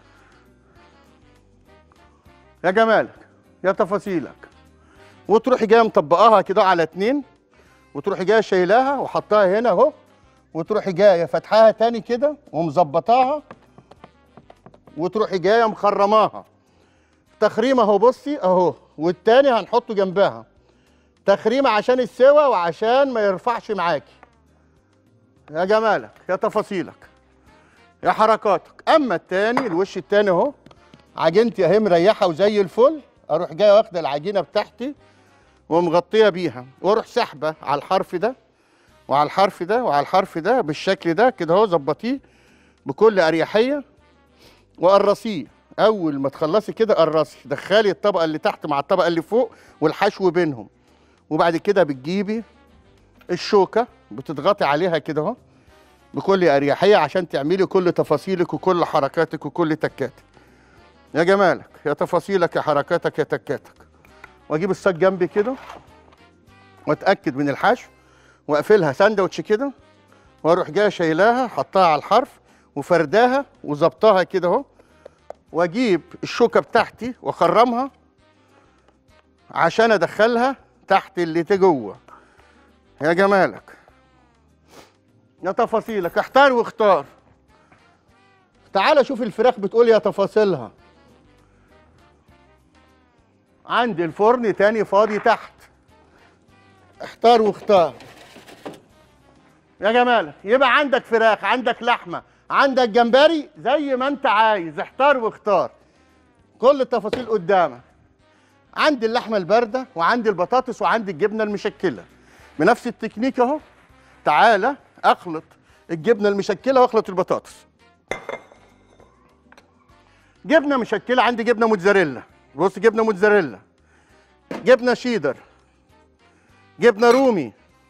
يا جمالك يا تفاصيلك. وتروحي جايه مطبقاها كده على اتنين، وتروحي جايه شايلاها وحطاها هنا اهو، وتروحي جايه فاتحاها تاني كده ومظبطاها، وتروحي جايه مخرماها تخريمه اهو. بصي اهو، والتاني هنحطه جنبها تخريمه عشان السوا وعشان ما يرفعش معاكي. يا جمالك يا تفاصيلك يا حركاتك. اما التاني الوش التاني اهو عجينتي اهي مريحه وزي الفل. اروح جايه واخده العجينه بتاعتي ومغطيه بيها، واروح سحبه على الحرف ده وعلى الحرف ده وعلى الحرف ده بالشكل ده كده اهو. ظبطيه بكل اريحيه وقرصيه. اول ما تخلصي كده قرصي، دخلي الطبقه اللي تحت مع الطبقه اللي فوق والحشو بينهم. وبعد كده بتجيبي الشوكه بتضغطي عليها كده اهو بكل اريحيه عشان تعملي كل تفاصيلك وكل حركاتك وكل تكاتك. يا جمالك يا تفاصيلك يا حركاتك يا تكاتك. واجيب الصاج جنبي كده واتاكد من الحشو واقفلها ساندوتش كده، واروح جايه شايلاها حطها على الحرف وفرداها وظبطها كده اهو. واجيب الشوكه بتاعتي واخرمها عشان ادخلها تحت اللي جوه. يا جمالك يا تفاصيلك. احتار واختار. تعال شوف الفراخ بتقول يا تفاصيلها. عندي الفرن تاني فاضي تحت. احتار واختار. يا جمالك. يبقى عندك فراخ، عندك لحمه، عندك جمبري، زي ما انت عايز. احتار واختار. كل التفاصيل قدامك. عندي اللحمه البارده وعندي البطاطس وعندي الجبنه المشكله بنفس التكنيك اهو. تعالى اخلط الجبنه المشكله واخلط البطاطس. جبنه مشكله، عندي جبنه موتزاريلا. بص، جبنه موتزاريلا، جبنه شيدر، جبنه رومي،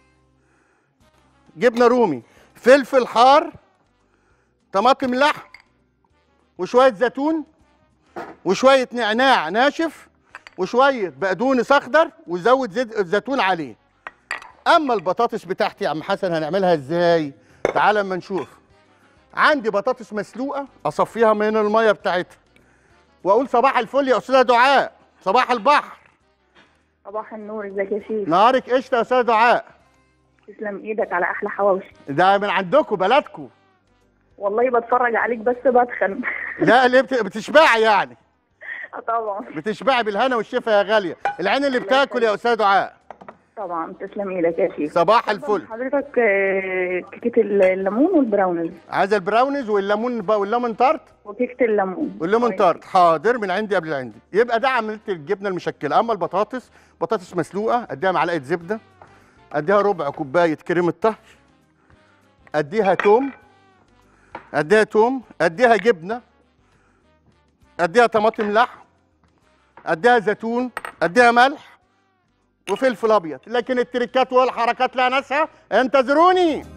جبنه رومي، فلفل حار، طماطم لحم، وشويه زيتون، وشويه نعناع ناشف، وشويه بقدونس اخضر، وزود زيت زيتون عليه. اما البطاطس بتاعتي يا عم حسن هنعملها ازاي؟ تعال اما نشوف. عندي بطاطس مسلوقه اصفيها من الميه بتاعتها واقول صباح الفل يا استاذه دعاء. صباح البحر. صباح النور، ازيك يا شيخ؟ نهارك قشطه يا استاذه دعاء. تسلم ايدك على احلى حواوشي. ده من عندكم بلدكم. والله بتفرج عليك بس بتخن. لا اللي بت- بتشبعي يعني، آه طبعا. بتشبعي بالهنا والشفا يا غاليه. العين اللي بتاكل يا استاذ دعاء. طبعا تسلم ايدك يا شيخ. صباح الفل. حضرتك آه، كيكه الليمون والبراونيز عايزه البراونيز والليمون بقى والليمون تارت وكيكه الليمون والليمون تارت. حاضر، من عندي قبل عندي. يبقى ده عمليه الجبنه المشكله. اما البطاطس، بطاطس مسلوقه، اديها معلقه زبده، اديها ربع كوبايه كريمه طهي، اديها توم، اديها توم، اديها جبنه، اديها طماطم لحم، اديها زيتون، اديها ملح وفلفل ابيض. لكن التركات والحركات لا ناسها، انتظروني.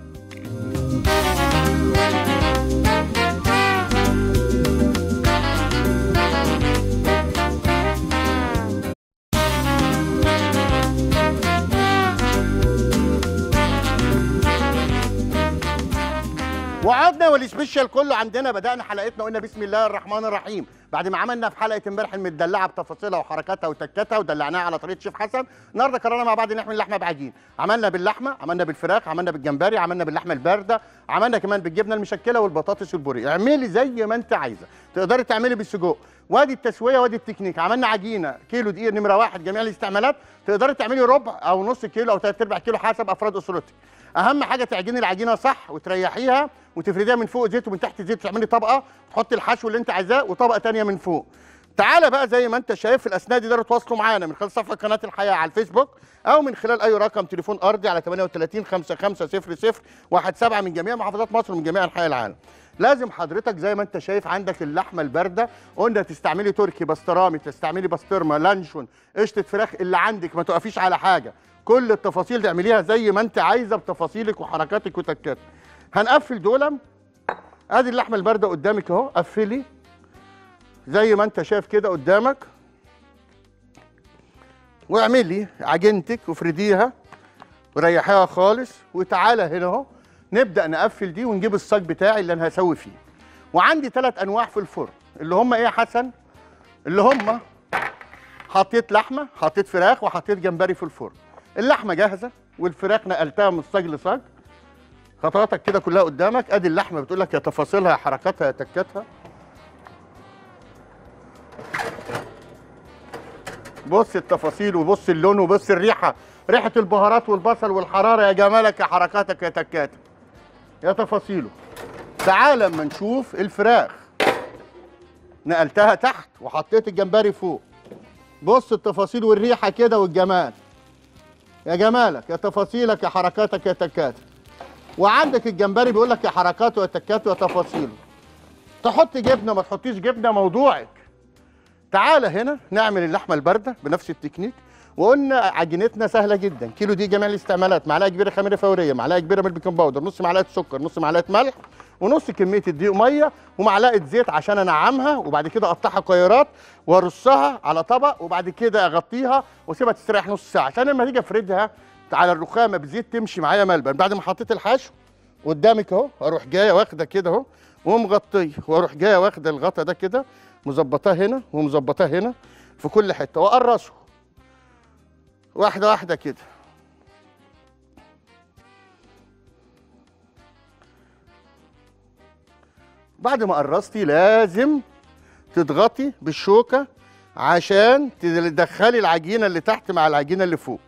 وعدنا والسبيشال كله عندنا. بدأنا حلقتنا قلنا بسم الله الرحمن الرحيم، بعد ما عملنا في حلقه امبارح المدلعه بتفاصيلها وحركاتها وتكاتها ودلعناها على طريقه شيف حسن. النهارده قررنا مع بعض نعمل لحمه بعجين. عملنا باللحمه، عملنا بالفراخ، عملنا بالجمبري، عملنا باللحمه البارده، عملنا كمان بالجبنه المشكله والبطاطس والبوريه. اعملي زي ما انت عايزه. تقدري تعملي بالسجق، وادي التسويه وادي التكنيك. عملنا عجينه كيلو دقيق نمره واحد جميع الاستعمالات. تقدري تعملي ربع او نص كيلو او ثلاث ارباع كيلو حسب افراد اسرتك. اهم حاجه تعجني العجينه صح وتريحيها وتفرديها من فوق زيت ومن تحت زيت، تعملي طبقه تحطي الحشو اللي انت عايزاه وطبقه ثانيه من فوق. تعالى بقى زي ما انت شايف في الاثناء دي، تقدروا تواصلوا معانا من خلال صفحه قناه الحياه على الفيسبوك او من خلال اي رقم تليفون ارضي على ثمانية وثلاثين خمسة خمسة صفر صفر واحد سبعة من جميع محافظات مصر ومن جميع انحاء العالم. لازم حضرتك زي ما انت شايف عندك اللحمه البارده، قلنا تستعملي تركي، بسطرامي، تستعملي بسطرمه، لانشون، قشطه فراخ اللي عندك، ما توقفيش على حاجه. كل التفاصيل تعمليها زي ما انت عايزه بتفاصيلك وحركاتك وتكاتك. هنقفل دول. ادي اللحمه البارده قدامك اهو، قفلي زي ما انت شايف كده قدامك، واعملي عجينتك وافرديها وريحيها خالص. وتعالى هنا اهو نبدا نقفل دي ونجيب الصاج بتاعي اللي انا هسوي فيه. وعندي ثلاث انواع في الفرن، اللي هم ايه يا حسن؟ اللي هم حطيت لحمه، حطيت فراخ، وحطيت جمبري في الفرن. اللحمه جاهزه والفراخ نقلتها من صاج لصاج. خطواتك كده كلها قدامك. ادي اللحمه بتقول لك يا تفاصيلها يا حركاتها يا تكاتها. بص التفاصيل وبص اللون وبص الريحه، ريحه البهارات والبصل والحراره، يا جمالك يا حركاتك يا تكاتك يا تفاصيله. تعال اما نشوف الفراخ. نقلتها تحت وحطيت الجمبري فوق. بص التفاصيل والريحه كده والجمال، يا جمالك يا تفاصيلك يا حركاتك يا تكاتك. وعندك الجمبري بيقول لك يا حركاته يا تكاته يا تفاصيله. تحط جبنه ما تحطيش جبنه موضوعك. تعالى هنا نعمل اللحمه البارده بنفس التكنيك. وقلنا عجينتنا سهله جدا. كيلو دي جميع الاستعمالات، معلقه كبيره خميره فوريه، معلقه كبيره من البيكنج باودر، نص معلقه سكر، نص معلقه ملح، ونص كميه الدقيق ميه، ومعلقه زيت عشان انعمها. وبعد كده اقطعها قيرات وارصها على طبق، وبعد كده اغطيها واسيبها تستريح نص ساعه عشان لما تيجي افردها على الرخامه بزيت تمشي معايا ملبن. بعد ما حطيت الحشو قدامك اهو، اروح جايه واخده كده اهو ومغطيه، واروح جايه واخده الغطا ده كده مظبطاه هنا ومظبطاه هنا في كل حته، واقرصه واحده واحده كده. بعد ما قرصتي لازم تضغطي بالشوكه عشان تدخلي العجينه اللي تحت مع العجينه اللي فوق،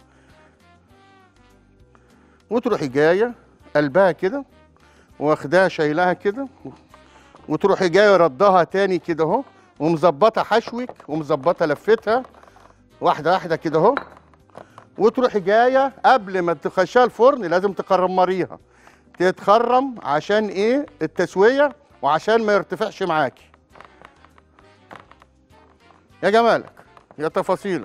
وتروحي جايه قلبها كده واخداها شايلها كده، وتروحي جايه ردها تاني كده اهو، ومظبطه حشوك ومظبطه لفتها واحده واحده كده اهو. وتروحي جايه قبل ما تخشيها الفرن لازم تكرمريها، تتخرم عشان ايه؟ التسويه وعشان ما يرتفعش معاكي. يا جمالك يا تفاصيلك،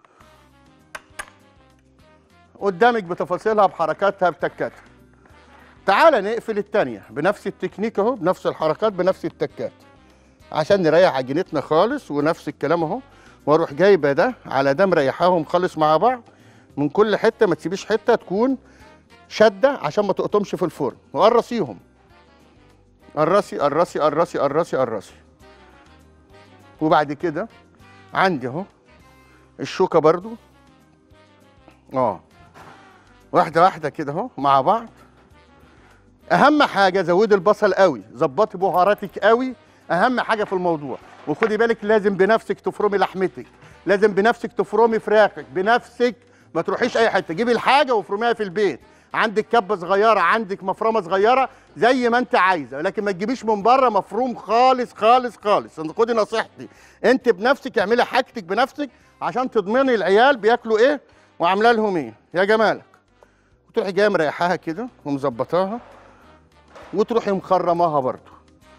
قدامك بتفاصيلها بحركاتها بتكاتها. تعالى نقفل التانية بنفس التكنيك اهو، بنفس الحركات بنفس التكات عشان نريح عجينتنا خالص. ونفس الكلام اهو، واروح جايبه ده على ده مريحاهم خالص مع بعض من كل حته، ما تسيبيش حته تكون شده عشان ما تقطمش في الفرن. وقرصيهم، قرصي قرصي قرصي قرصي قرصي. وبعد كده عندي اهو الشوكه برضو اه واحده واحده كده اهو مع بعض. اهم حاجه زودي البصل قوي، ظبطي بهاراتك قوي، اهم حاجه في الموضوع. وخدي بالك لازم بنفسك تفرمي لحمتك، لازم بنفسك تفرمي فراخك بنفسك، ما تروحيش اي حته، جيبي الحاجه وافرميها في البيت، عندك كبه صغيره، عندك مفرمه صغيره، زي ما انت عايزه، لكن ما تجيبيش من بره مفروم خالص خالص خالص. خدي نصيحتي، انت بنفسك اعملي حاجتك بنفسك عشان تضمني العيال بياكلوا ايه وعامله لهم ايه. يا جمالك، وتروحي جايه مريحاها كده ومظبطاها، وتروحي مخرماها برضو.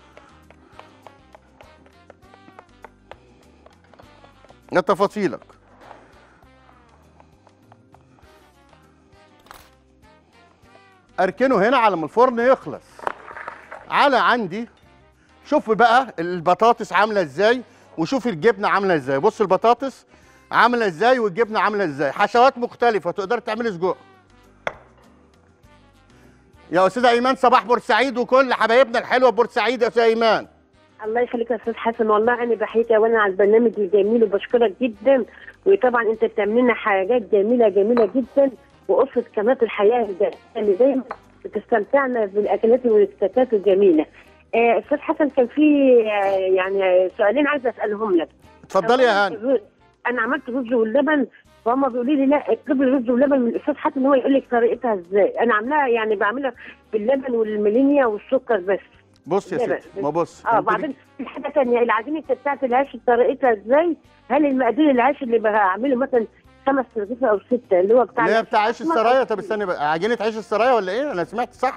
ده تفاصيلك. اركنه هنا على ما الفرن يخلص. على عندي شوف بقى البطاطس عامله ازاي، وشوف الجبنه عامله ازاي. بص البطاطس عامله ازاي والجبنه عامله ازاي، حشوات مختلفه، تقدر تعملي سجق. يا استاذه ايمان صباح بورسعيد وكل حبايبنا الحلوه بورسعيد. يا استاذه ايمان الله يخليك يا استاذ حسن، والله انا بحييك وانا على البرنامج الجميل وبشكرك جدا. وطبعا انت بتعمل لنا حاجات جميله جميله جدا، وقصه قناه الحياه اللي دايما بتستمتعنا بالاكلات والاستاكات الجميله. آه، استاذ حسن كان في آه يعني سؤالين عايزه اسالهم لك. اتفضلي يا هاني. انا عملت رز واللبن، فهم بيقولوا لي لا اطلبي الرز واللبن من الاستاذ حسن هو يقول لك طريقتها ازاي. انا عاملاها يعني بعملها باللبن والميلينيا والسكر بس. بص يا ستي، ما بص اه بعدين في حاجه ثانيه، العجينه بتاعت العيش طريقتها ازاي؟ هل المقادير العيش اللي بعمله مثلا خمس رغيف او سته اللي هو بتاع اللي هي بتاع عيش السرايا؟ طب استني بقى، عجينه عيش السرايا ولا ايه؟ انا سمعت صح؟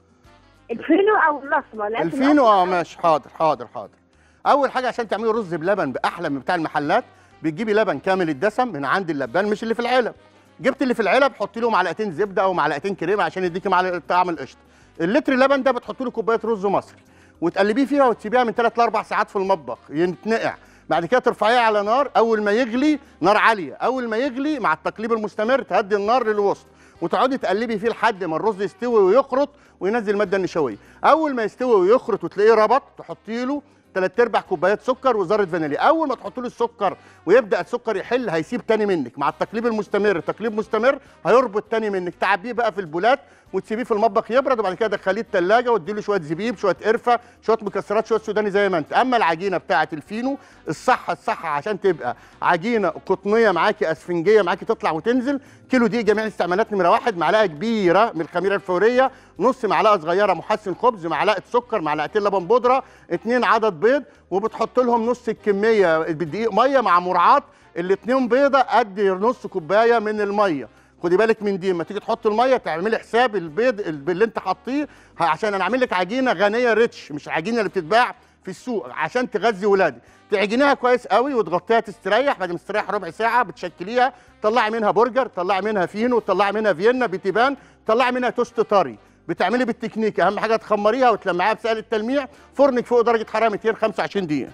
الفينو او الاسمر؟ الفينو. اه ماشي، حاضر حاضر حاضر. اول حاجه عشان تعملي رز بلبن باحلى من بتاع المحلات، بتجيبي لبن كامل الدسم من عند اللبان، مش اللي في العلب. جبت اللي في العلب حطي له معلقتين زبده او معلقتين كريمه عشان يديكي معلقه طعم القشطه. اللتر لبن ده بتحطي له كوبايه رز مصري وتقلبيه فيها وتسيبيها من ثلاث لاربع ساعات في المطبخ يتنقع. بعد كده ترفعيه على نار، اول ما يغلي نار عاليه، اول ما يغلي مع التقليب المستمر تهدي النار للوسط وتقعدي تقلبي فيه لحد ما الرز يستوي ويخرط وينزل الماده النشويه. اول ما يستوي ويخرط وتلاقيه ربط تحطي له ثلاث ارباع كوبايات سكر وذره فانيليا. اول ما تحط له السكر ويبدا السكر يحل هيسيب تاني منك مع التقليب المستمر، تقليب مستمر هيربط تاني منك. تعبيه بقى في البولات وتسيبيه في المطبخ يبرد، وبعد كده دخليه الثلاجه وادي له شويه زبيب، شويه قرفه، شويه مكسرات، شويه سوداني زي ما انت. اما العجينه بتاعه الفينو الصح الصح عشان تبقى عجينه قطنيه معاكي اسفنجيه معاكي تطلع وتنزل، كيلو دقيق جميع الاستعمالات نمره واحد، معلقه كبيره من الخميره الفوريه، نص معلقه صغيره محسن خبز، معلقه سكر، معلقتين لبن بودره، اتنين عدد بيض، وبتحط لهم نص الكميه بالدقيق ميه مع مراعاه الاتنين بيضه قد نص كوبايه من الميه. خدي بالك من دي، لما تيجي تحط الميه تعملي حساب البيض اللي انت حاطيه، عشان انا اعمل لك عجينه غنيه ريتش، مش عجينه اللي بتتباع في السوق عشان تغذي ولادي. تعجنيها كويس قوي وتغطيها تستريح، بعد ما تستريح ربع ساعه بتشكليها، طلعي منها برجر، طلعي منها فينو، طلعي منها فيينا بتيبان، طلعي منها توست طري. بتعملي بالتكنيك، اهم حاجه تخمريها وتلمعيها بسائل التلميع، فرنك فوق درجه حراره مئتين وخمسة وعشرين دقيقه.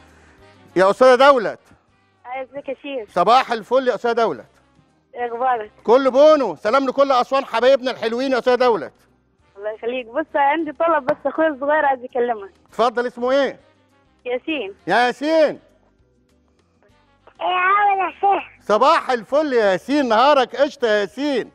يا استاذه دولت. ازيك يا شيخ؟ صباح الفل يا استاذه دولت. ايه اخبارك؟ كل بونو، سلام لكل اسوان حبايبنا الحلوين يا استاذه دولت. الله يخليك. بص عندي طلب بس، اخويا الصغير عايز يكلمك. اتفضل، اسمه ايه؟ ياسين. يا ياسين. ايه عامل يا شيخ؟ صباح الفل يا ياسين، نهارك قشطه يا ياسين.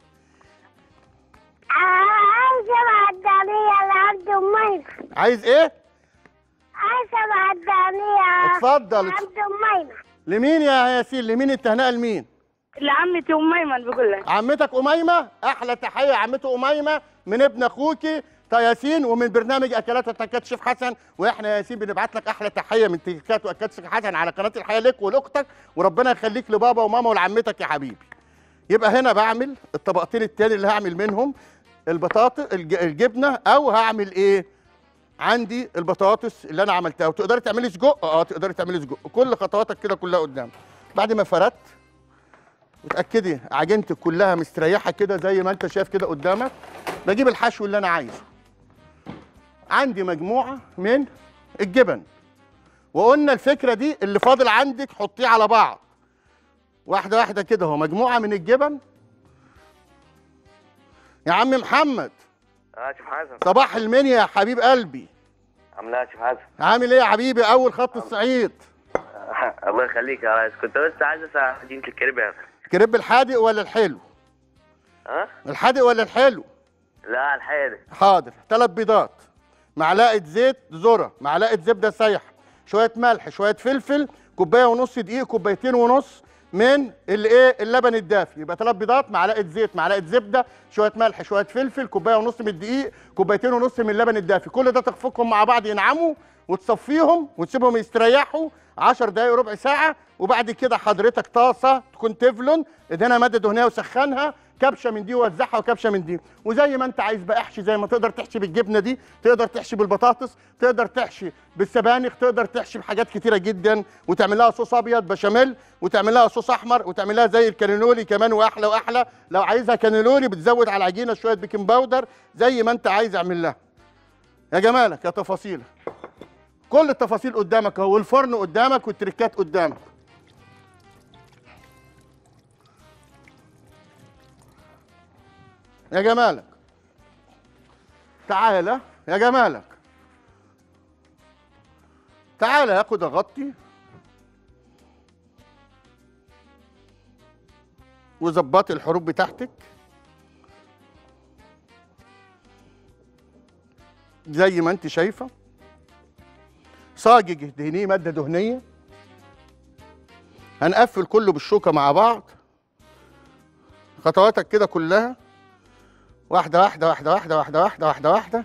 عايزه معدنيه لعبد امي. عايز ايه؟ عايزه معدنيه. اتفضل. لعبد امي. لمين يا ياسين؟ لمين التهنئه؟ لمين؟ لعمتي ام ايمن بقول لك. عمتك اميمه؟ احلى تحيه عمته اميمه من ابن اخوكي ياسين ومن برنامج اكلات وتكات شيف حسن. واحنا يا ياسين بنبعت لك احلى تحيه من تكات واكلات شيف حسن على قناه الحياه لك ولاختك، وربنا يخليك لبابا وماما ولعمتك يا حبيبي. يبقى هنا بعمل الطبقتين التاني اللي هعمل منهم البطاطس الجبنه، او هعمل ايه؟ عندي البطاطس اللي انا عملتها. وتقدري تعملي سجق، اه تقدري تعملي سجق، كل خطواتك كده كلها قدام. بعد ما فردت وتاكدي عجينتك كلها مستريحه كده زي ما انت شايف كده قدامك، بجيب الحشو اللي انا عايزه. عندي مجموعه من الجبن، وقلنا الفكره دي اللي فاضل عندك حطيه على بعض واحده واحده كده اهو. مجموعه من الجبن يا عم محمد. اه شيف حسن. صباح المنيا يا حبيب قلبي. عامل ايه يا شيف حسن؟ عامل ايه يا حبيبي؟ اول خط الصعيد. الله يخليك يا ريس، كنت بس عايز اسال عجينه الكريب يا اخي. كريب الحادق ولا الحلو؟ ها؟ الحادق ولا الحلو؟ لا الحادق. حاضر. ثلاث بيضات، معلقه زيت ذره، معلقه زبده سايحه، شويه ملح، شويه فلفل، كوبايه ونص دقيق، كوبايتين ونص من الايه اللبن الدافي. يبقى ثلاث بيضات، معلقه زيت، معلقه زبده، شويه ملح، شويه فلفل، كوبايه ونص من الدقيق، كوبايتين ونص من اللبن الدافي. كل ده تخفقهم مع بعض ينعموا وتصفيهم وتسيبهم يستريحوا عشر دقايق ربع ساعه. وبعد كده حضرتك طاسه تكون تeflon، ادهنها ماده دهنيه وسخنها، كبشه من دي ووزعها وكبشه من دي. وزي ما انت عايز بقى احشي، زي ما تقدر تحشي بالجبنه دي، تقدر تحشي بالبطاطس، تقدر تحشي بالسبانخ، تقدر تحشي بحاجات كتيره جدا، وتعمل لها صوص ابيض بشاميل، وتعمل لها صوص احمر، وتعمل لها زي الكانيلولي كمان واحلى واحلى. لو عايزها كانيلولي بتزود على العجينه شويه بيكنج باودر، زي ما انت عايز اعمل لها. يا جمالك يا تفاصيلك، كل التفاصيل قدامك اهو، والفرن قدامك والتريكات قدامك. يا جمالك تعالى، يا جمالك تعالى، هاخد اغطي وظبطي الحروف بتاعتك زي ما انت شايفه. صاجج دهنيه ماده دهنيه، هنقفل كله بالشوكه مع بعض. خطواتك كده كلها واحده واحده واحده واحده واحده واحده واحده واحده.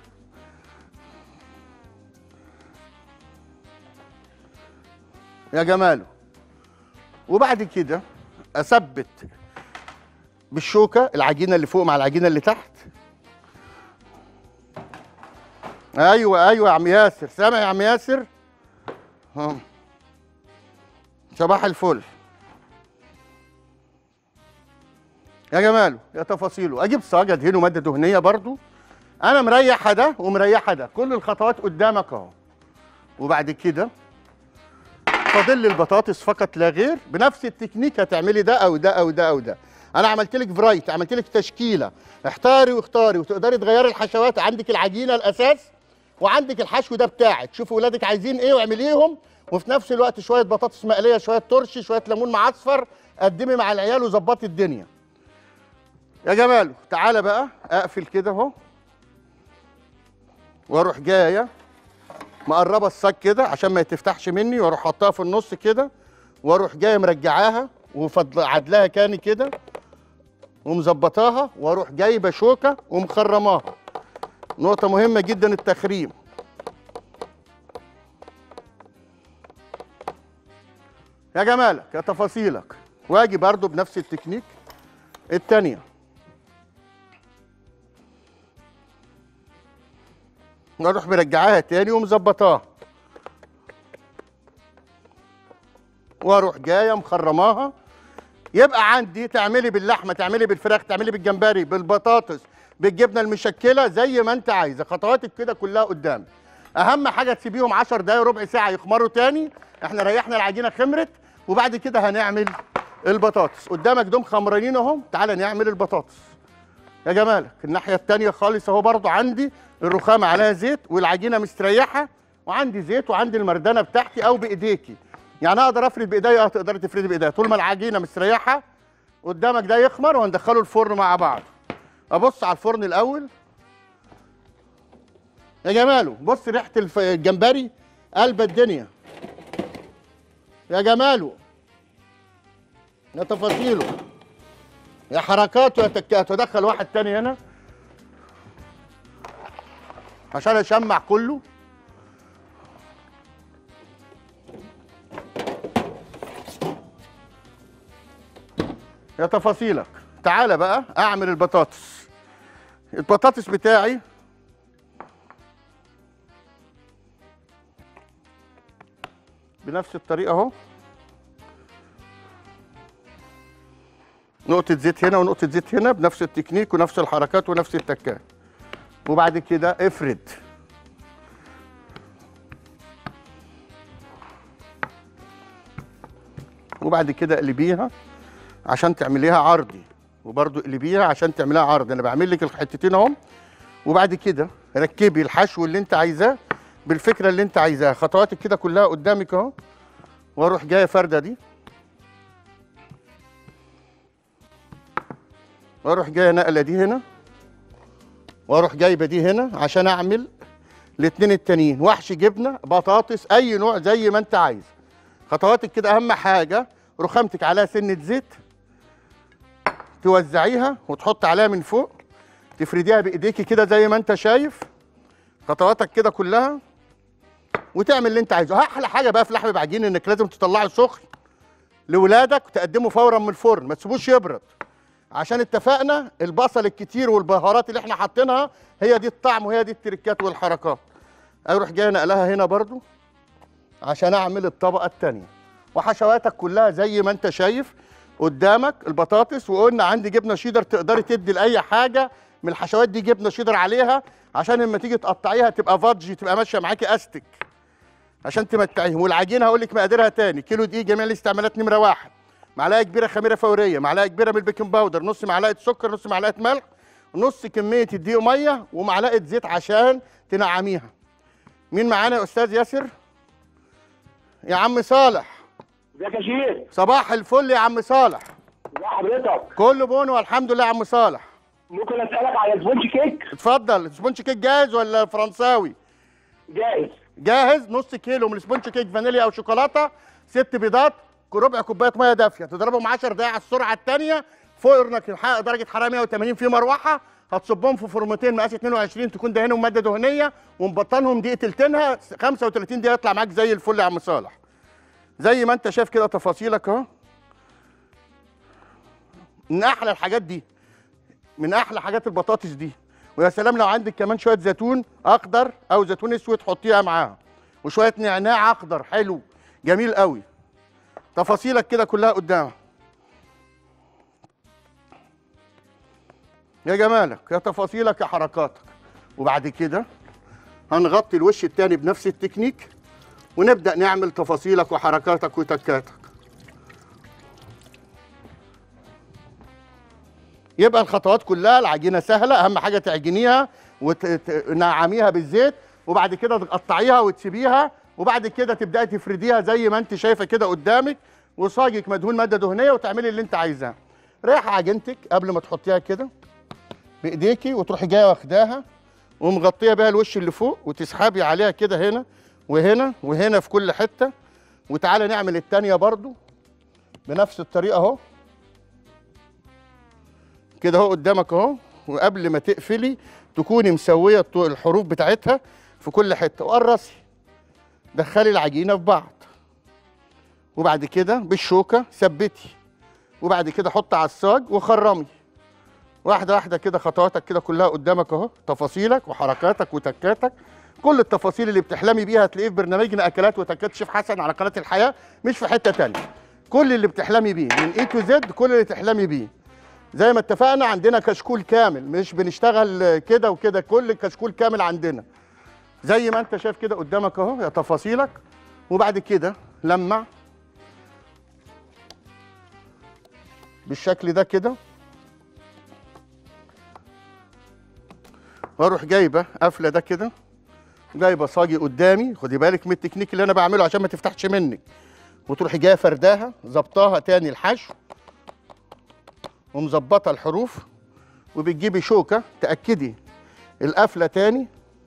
يا جماله. وبعد كده اثبت بالشوكه العجينه اللي فوق مع العجينه اللي تحت. ايوه ايوه يا عم ياسر، سامع يا عم ياسر؟ ها، صباح الفل يا جماله يا تفاصيله. اجيب صاج ادهنه ماده دهنيه برضو، انا مريحه ده ومريحه ده، كل الخطوات قدامك اهو. وبعد كده فاضل لي البطاطس فقط لا غير. بنفس التكنيك هتعملي ده او ده او ده او ده. انا عملت لك فرايت، عملت لك تشكيله، احتاري واختاري، وتقدري تغيري الحشوات. عندك العجينه الاساس وعندك الحشو ده بتاعك، شوفي ولادك عايزين ايه واعمليهم. وفي نفس الوقت شويه بطاطس مقليه، شويه ترشي، شويه ليمون معصفر، قدمي مع العيال وظبطي الدنيا. يا جماله تعالى بقى اقفل كده اهو، واروح جايه مقربه الصاج كده عشان ما يتفتحش مني، واروح حطها في النص كده، واروح جايه مرجعاها وفضل عدلها كاني كده ومظبطاها، واروح جايبه شوكه ومخرماها. نقطه مهمه جدا التخريم. يا جمالك يا تفاصيلك. واجي برضو بنفس التكنيك التانيه، واروح مرجعاها تاني ومظبطاها، واروح جايه مخرماها. يبقى عندي تعملي باللحمه، تعملي بالفراخ، تعملي بالجمبري، بالبطاطس، بالجبنه المشكله، زي ما انت عايزه. خطواتك كده كلها قدامك. اهم حاجه تسيبيهم عشر دقايق ربع ساعه يخمروا تاني. احنا ريحنا العجينه خمرت، وبعد كده هنعمل البطاطس. قدامك دول خمرانين اهو، تعالى نعمل البطاطس. يا جمالك الناحيه الثانيه خالص اهو، برضو عندي الرخامه عليها زيت والعجينه مستريحه، وعندي زيت، وعندي المردانه بتاعتي او بايديكي. يعني اقدر افرد بايديا، اه تقدري تفردي بايديا طول ما العجينه مستريحه. قدامك ده يخمر وندخله الفرن مع بعض. ابص على الفرن الاول. يا جماله بص ريحه الف... الجمبري قلب الدنيا. يا جماله يا تفاصيله يا حركاته يا تكاته. ادخل واحد تاني هنا عشان اشمع كله. يا تفاصيلك تعالى بقى اعمل البطاطس. البطاطس بتاعي بنفس الطريقه اهو، نقطة زيت هنا ونقطة زيت هنا، بنفس التكنيك ونفس الحركات ونفس التكات. وبعد كده افرد. وبعد كده اقلبيها عشان تعمليها عرضي، وبرده اقلبيها عشان تعمليها عرضي. انا بعمل لك الحتتين اهم. وبعد كده ركبي الحشو اللي انت عايزاه بالفكره اللي انت عايزاها. خطواتك كده كلها قدامك اهو. واروح جايه فرده دي، واروح جايه نقله دي هنا، واروح جايبه دي هنا عشان اعمل الاتنين التانيين. وحش جبنه، بطاطس، اي نوع زي ما انت عايز. خطواتك كده اهم حاجه رخامتك عليها سنه زيت، توزعيها وتحط عليها من فوق، تفرديها بايديكي كده زي ما انت شايف. خطواتك كده كلها وتعمل اللي انت عايزه. احلى حاجه بقى في لحم بعجين انك لازم تطلعه سخن لاولادك وتقدمه فورا من الفرن، ما تسيبوش يبرد، عشان اتفقنا البصل الكتير والبهارات اللي احنا حاطينها هي دي الطعم وهي دي التركات والحركات. اروح جاي نقلها هنا برضو عشان اعمل الطبقه الثانيه. وحشواتك كلها زي ما انت شايف قدامك. البطاطس وقلنا عندي جبنه شيدر، تقدري تدي لاي حاجه من الحشوات دي جبنه شيدر عليها عشان لما تيجي تقطعيها تبقى فادجي، تبقى ماشيه معاكي استك عشان تمتعيهم. والعجينه هقول لك مقاديرها تاني. كيلو دقيق جميع الاستعمالات نمره واحد، معلقه كبيره خميره فوريه، معلقه كبيره من البيكنج باودر، نص معلقه سكر، نص معلقه ملح، نص كميه الدقيق ميه، ومعلقه زيت عشان تنعميها. مين معانا يا استاذ ياسر؟ يا عم صالح. ازيك يا شيخ؟ صباح الفل يا عم صالح. ازي حضرتك؟ كله بون والحمد لله يا عم صالح. ممكن اسالك على سبونج كيك؟ اتفضل. السبونج كيك جاهز ولا فرنساوي؟ جاهز. جاهز. نص كيلو من السبونج كيك فانيليا او شوكولاته، ست بيضات، ربع كوبايه ميه دافيه، تضربهم عشر دقائق على السرعه الثانيه، فرنك يحقق درجه حراره مية وتمانين في مروحه. هتصبهم في فرمتين مقاس اتنين وعشرين، تكون دهنهم ماده دهنيه ومبطنهم دقيقتين، خمسة وتلاتين دقيقه يطلع معاك زي الفل يا عم صالح. زي ما انت شايف كده تفاصيلك اهو. من احلى الحاجات دي، من احلى حاجات البطاطس دي. ويا سلام لو عندك كمان شويه زيتون اخضر او زيتون اسود حطيها معاها، وشويه نعناع اخضر حلو جميل قوي. تفاصيلك كده كلها قدامك يا جمالك، يا تفاصيلك يا حركاتك. وبعد كده هنغطي الوش التاني بنفس التكنيك ونبدأ نعمل تفاصيلك وحركاتك وتكاتك. يبقى الخطوات كلها، العجينة سهلة، أهم حاجة تعجنيها وتنعميها بالزيت، وبعد كده تقطعيها وتسيبيها، وبعد كده تبدأي تفرديها زي ما انت شايفة كده قدامك، وصاجك مدهون مادة دهنية، وتعملي اللي انت عايزاه. ريحي عجينتك قبل ما تحطيها كده بايديكي، وتروحي جايه واخداها ومغطيه بيها الوش اللي فوق، وتسحبي عليها كده هنا وهنا وهنا في كل حته. وتعالى نعمل التانيه برضو بنفس الطريقه اهو كده اهو قدامك اهو. وقبل ما تقفلي تكوني مسويه الحروف بتاعتها في كل حته، وقرصي دخلي العجينه في بعض، وبعد كده بالشوكه ثبتي، وبعد كده حطي على الصاج وخرمي واحده واحده كده. خطواتك كده كلها قدامك اهو، تفاصيلك وحركاتك وتكاتك. كل التفاصيل اللي بتحلمي بيها هتلاقيه في برنامجنا اكلات وتكات شيف حسن على قناه الحياه، مش في حته ثانيه. كل اللي بتحلمي بيه من اي تو زد، كل اللي تحلمي بيه. زي ما اتفقنا عندنا كشكول كامل، مش بنشتغل كده وكده، كل كشكول كامل عندنا زي ما انت شايف كده قدامك اهو يا تفاصيلك. وبعد كده لمع بالشكل ده كده، واروح جايبه قافله ده كده، جايبه صاجي قدامي. خدي بالك من التكنيك اللي انا بعمله عشان ما تفتحش منك. وتروحي جايه فرداها ظبطاها تاني الحشو ومظبطه الحروف، وبتجيبي شوكه تاكدي القفله تاني،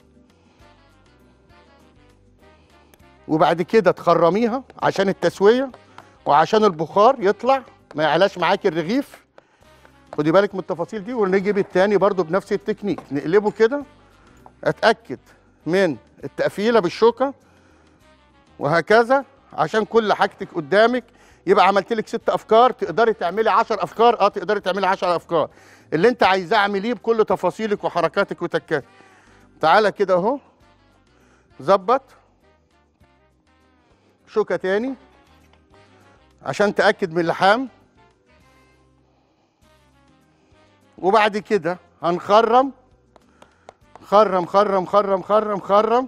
وبعد كده تخرميها عشان التسويه وعشان البخار يطلع ما يعلاش معاكي الرغيف. خدي بالك من التفاصيل دي. ونجيب التاني برضو بنفس التكنيك، نقلبه كده، اتاكد من التقفيله بالشوكه، وهكذا عشان كل حاجتك قدامك. يبقى عملت لك ست افكار، تقدري تعملي عشر افكار. اه تقدري تعملي عشر افكار، اللي انت عايزاه اعمليه بكل تفاصيلك وحركاتك وتكاتك. تعالى كده اهو، ظبط شوكه تاني عشان تاكد من اللحام. وبعد كده هنخرم خرم خرم خرم خرم خرم.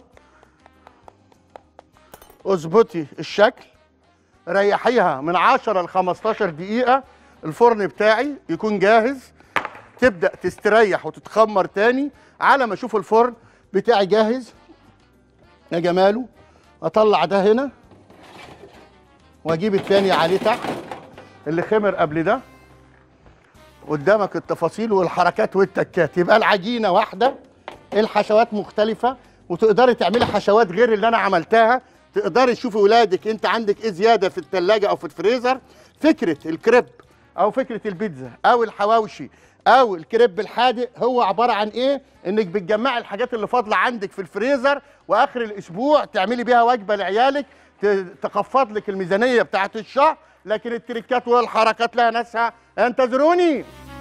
اظبطي الشكل، ريحيها من عشرة ل خمستاشر دقيقة، الفرن بتاعي يكون جاهز. تبدأ تستريح وتتخمر تاني على ما اشوف الفرن بتاعي جاهز يا جماله. اطلع ده هنا واجيب التاني عليه تحت اللي خمر قبل ده، قدامك التفاصيل والحركات والتكات. يبقى العجينه واحده، الحشوات مختلفه، وتقدري تعملي حشوات غير اللي انا عملتها. تقدري تشوفي ولادك انت عندك ايه زياده في الثلاجه او في الفريزر. فكره الكريب او فكره البيتزا او الحواوشي او الكريب الحادق هو عباره عن ايه؟ انك بتجمعي الحاجات اللي فاضله عندك في الفريزر، واخر الاسبوع تعملي بيها وجبه لعيالك تخفض لك الميزانيه بتاعت الشهر. لكن التريكات والحركات لها ناسها. انتظروني.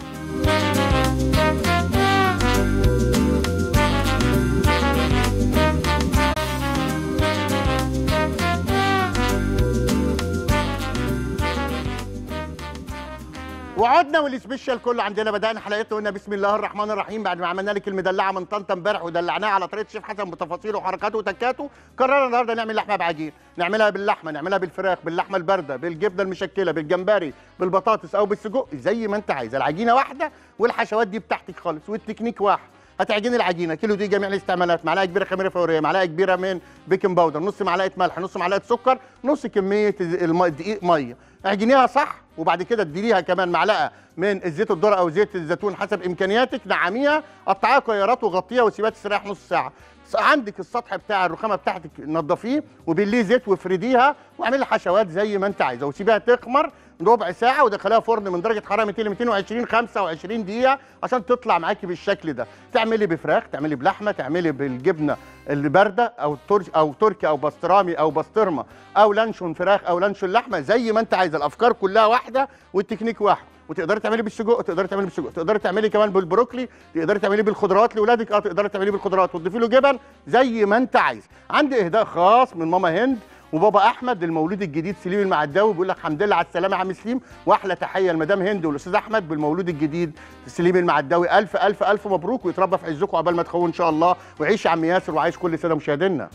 وعدنا والسبيشال كله عندنا. بدأنا حلقتنا وقلنا بسم الله الرحمن الرحيم بعد ما عملنا لك المدلعه من طنطا امبارح ودلعناها على طريقه الشيف حسن بتفاصيله وحركاته وتكاته. قررنا النهارده نعمل لحمه بعجين، نعملها باللحمه، نعملها بالفراخ، باللحمه البارده، بالجبنه المشكله، بالجمبري، بالبطاطس او بالسجق، زي ما انت عايز. العجينه واحده والحشوات دي بتاعتك خالص والتكنيك واحد. هتعجني العجينه كيلو دي جميع الاستعمالات، معلقه كبيره خميره فوريه، معلقه كبيره من بيكنج باودر، نص معلقه ملح، نص معلقه سكر، نص كميه الدقيق ميه. اعجنيها صح، وبعد كده اديليها كمان معلقه من الزيت الذره او زيت الزيتون حسب امكانياتك. نعميها، قطعيها كيرات وغطيها وسيبها تستريح نص ساعه. عندك السطح بتاع الرخامه بتاعتك نضفيه وبالليه زيت وافرديها واعملي حشوات زي ما انت عايزه، وسيبيها تخمر ربع ساعه ودخليها فرن من درجه حراره مئتين ل مئتين وعشرين خمسة وعشرين دقيقه عشان تطلع معاكي بالشكل ده. تعملي بفراخ، تعملي بلحمه، تعملي بالجبنه البارده او تركي او تركي او بسطرامي او بسطرمه او لانشون فراخ او لانشون لحمه، زي ما انت عايزه. الافكار كلها واحده والتكنيك واحد. وتقدري تعملي بالسجق، تقدري تعملي بالسجق، تقدري تعملي كمان بالبروكلي، تقدري تعملي بالخضروات لاولادك، اه تقدري تعملي بالخضروات وتضيفي له جبن زي ما انت عايز. عندي اهداء خاص من ماما هند وبابا احمد للمولود الجديد سليم المعداوي، بيقول لك الحمد لله على السلامه يا عم سليم، واحلى تحيه لمدام هند والاستاذ احمد بالمولود الجديد سليم المعداوي. الف الف الف مبروك ويتربى في عزكم عقبال ما تخون ان شاء الله، وعيش يا عم ياسر وعايش كل سنه مشاهدينا.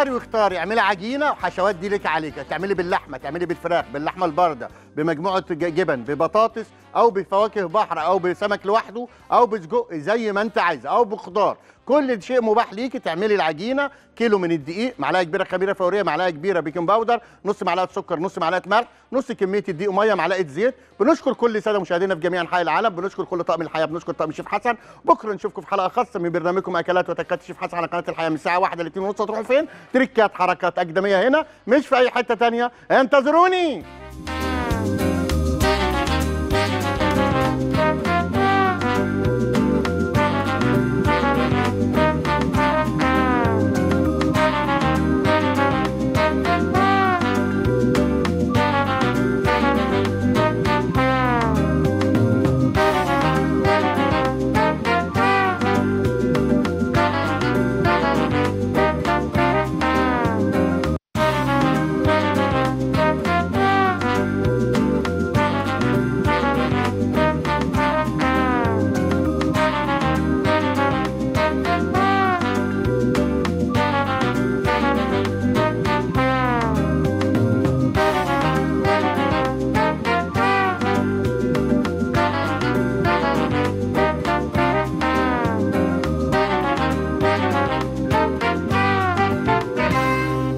اختاري واختاري، اعملي عجينه وحشوات دي لك عليك، تعملي باللحمه، تعملي بالفراخ، باللحمه البارده، بمجموعه جبن، ببطاطس او بفواكه بحر او بسمك لوحده او بسجق زي ما انت عايزه او بخضار، كل شيء مباح ليكي. تعملي العجينه كيلو من الدقيق، معلقه كبيره خميره فوريه، معلقه كبيره بيكنج باودر، نص معلقه سكر، نص معلقه ملح، نص كميه الدقيق وميه، معلقه زيت. بنشكر كل الساده مشاهدينا في جميع انحاء العالم، بنشكر كل طاقم الحياه، بنشكر طاقم الشيف حسن. بكره نشوفكم في حلقه خاصه من برنامجكم اكلات وتكات الشيف حسن على قناه الحياه من الساعه واحدة ل اتنين ونص. تروحوا فين؟ تريكات حركات اقدميه هنا مش في اي حته ثانيه، انتظروني.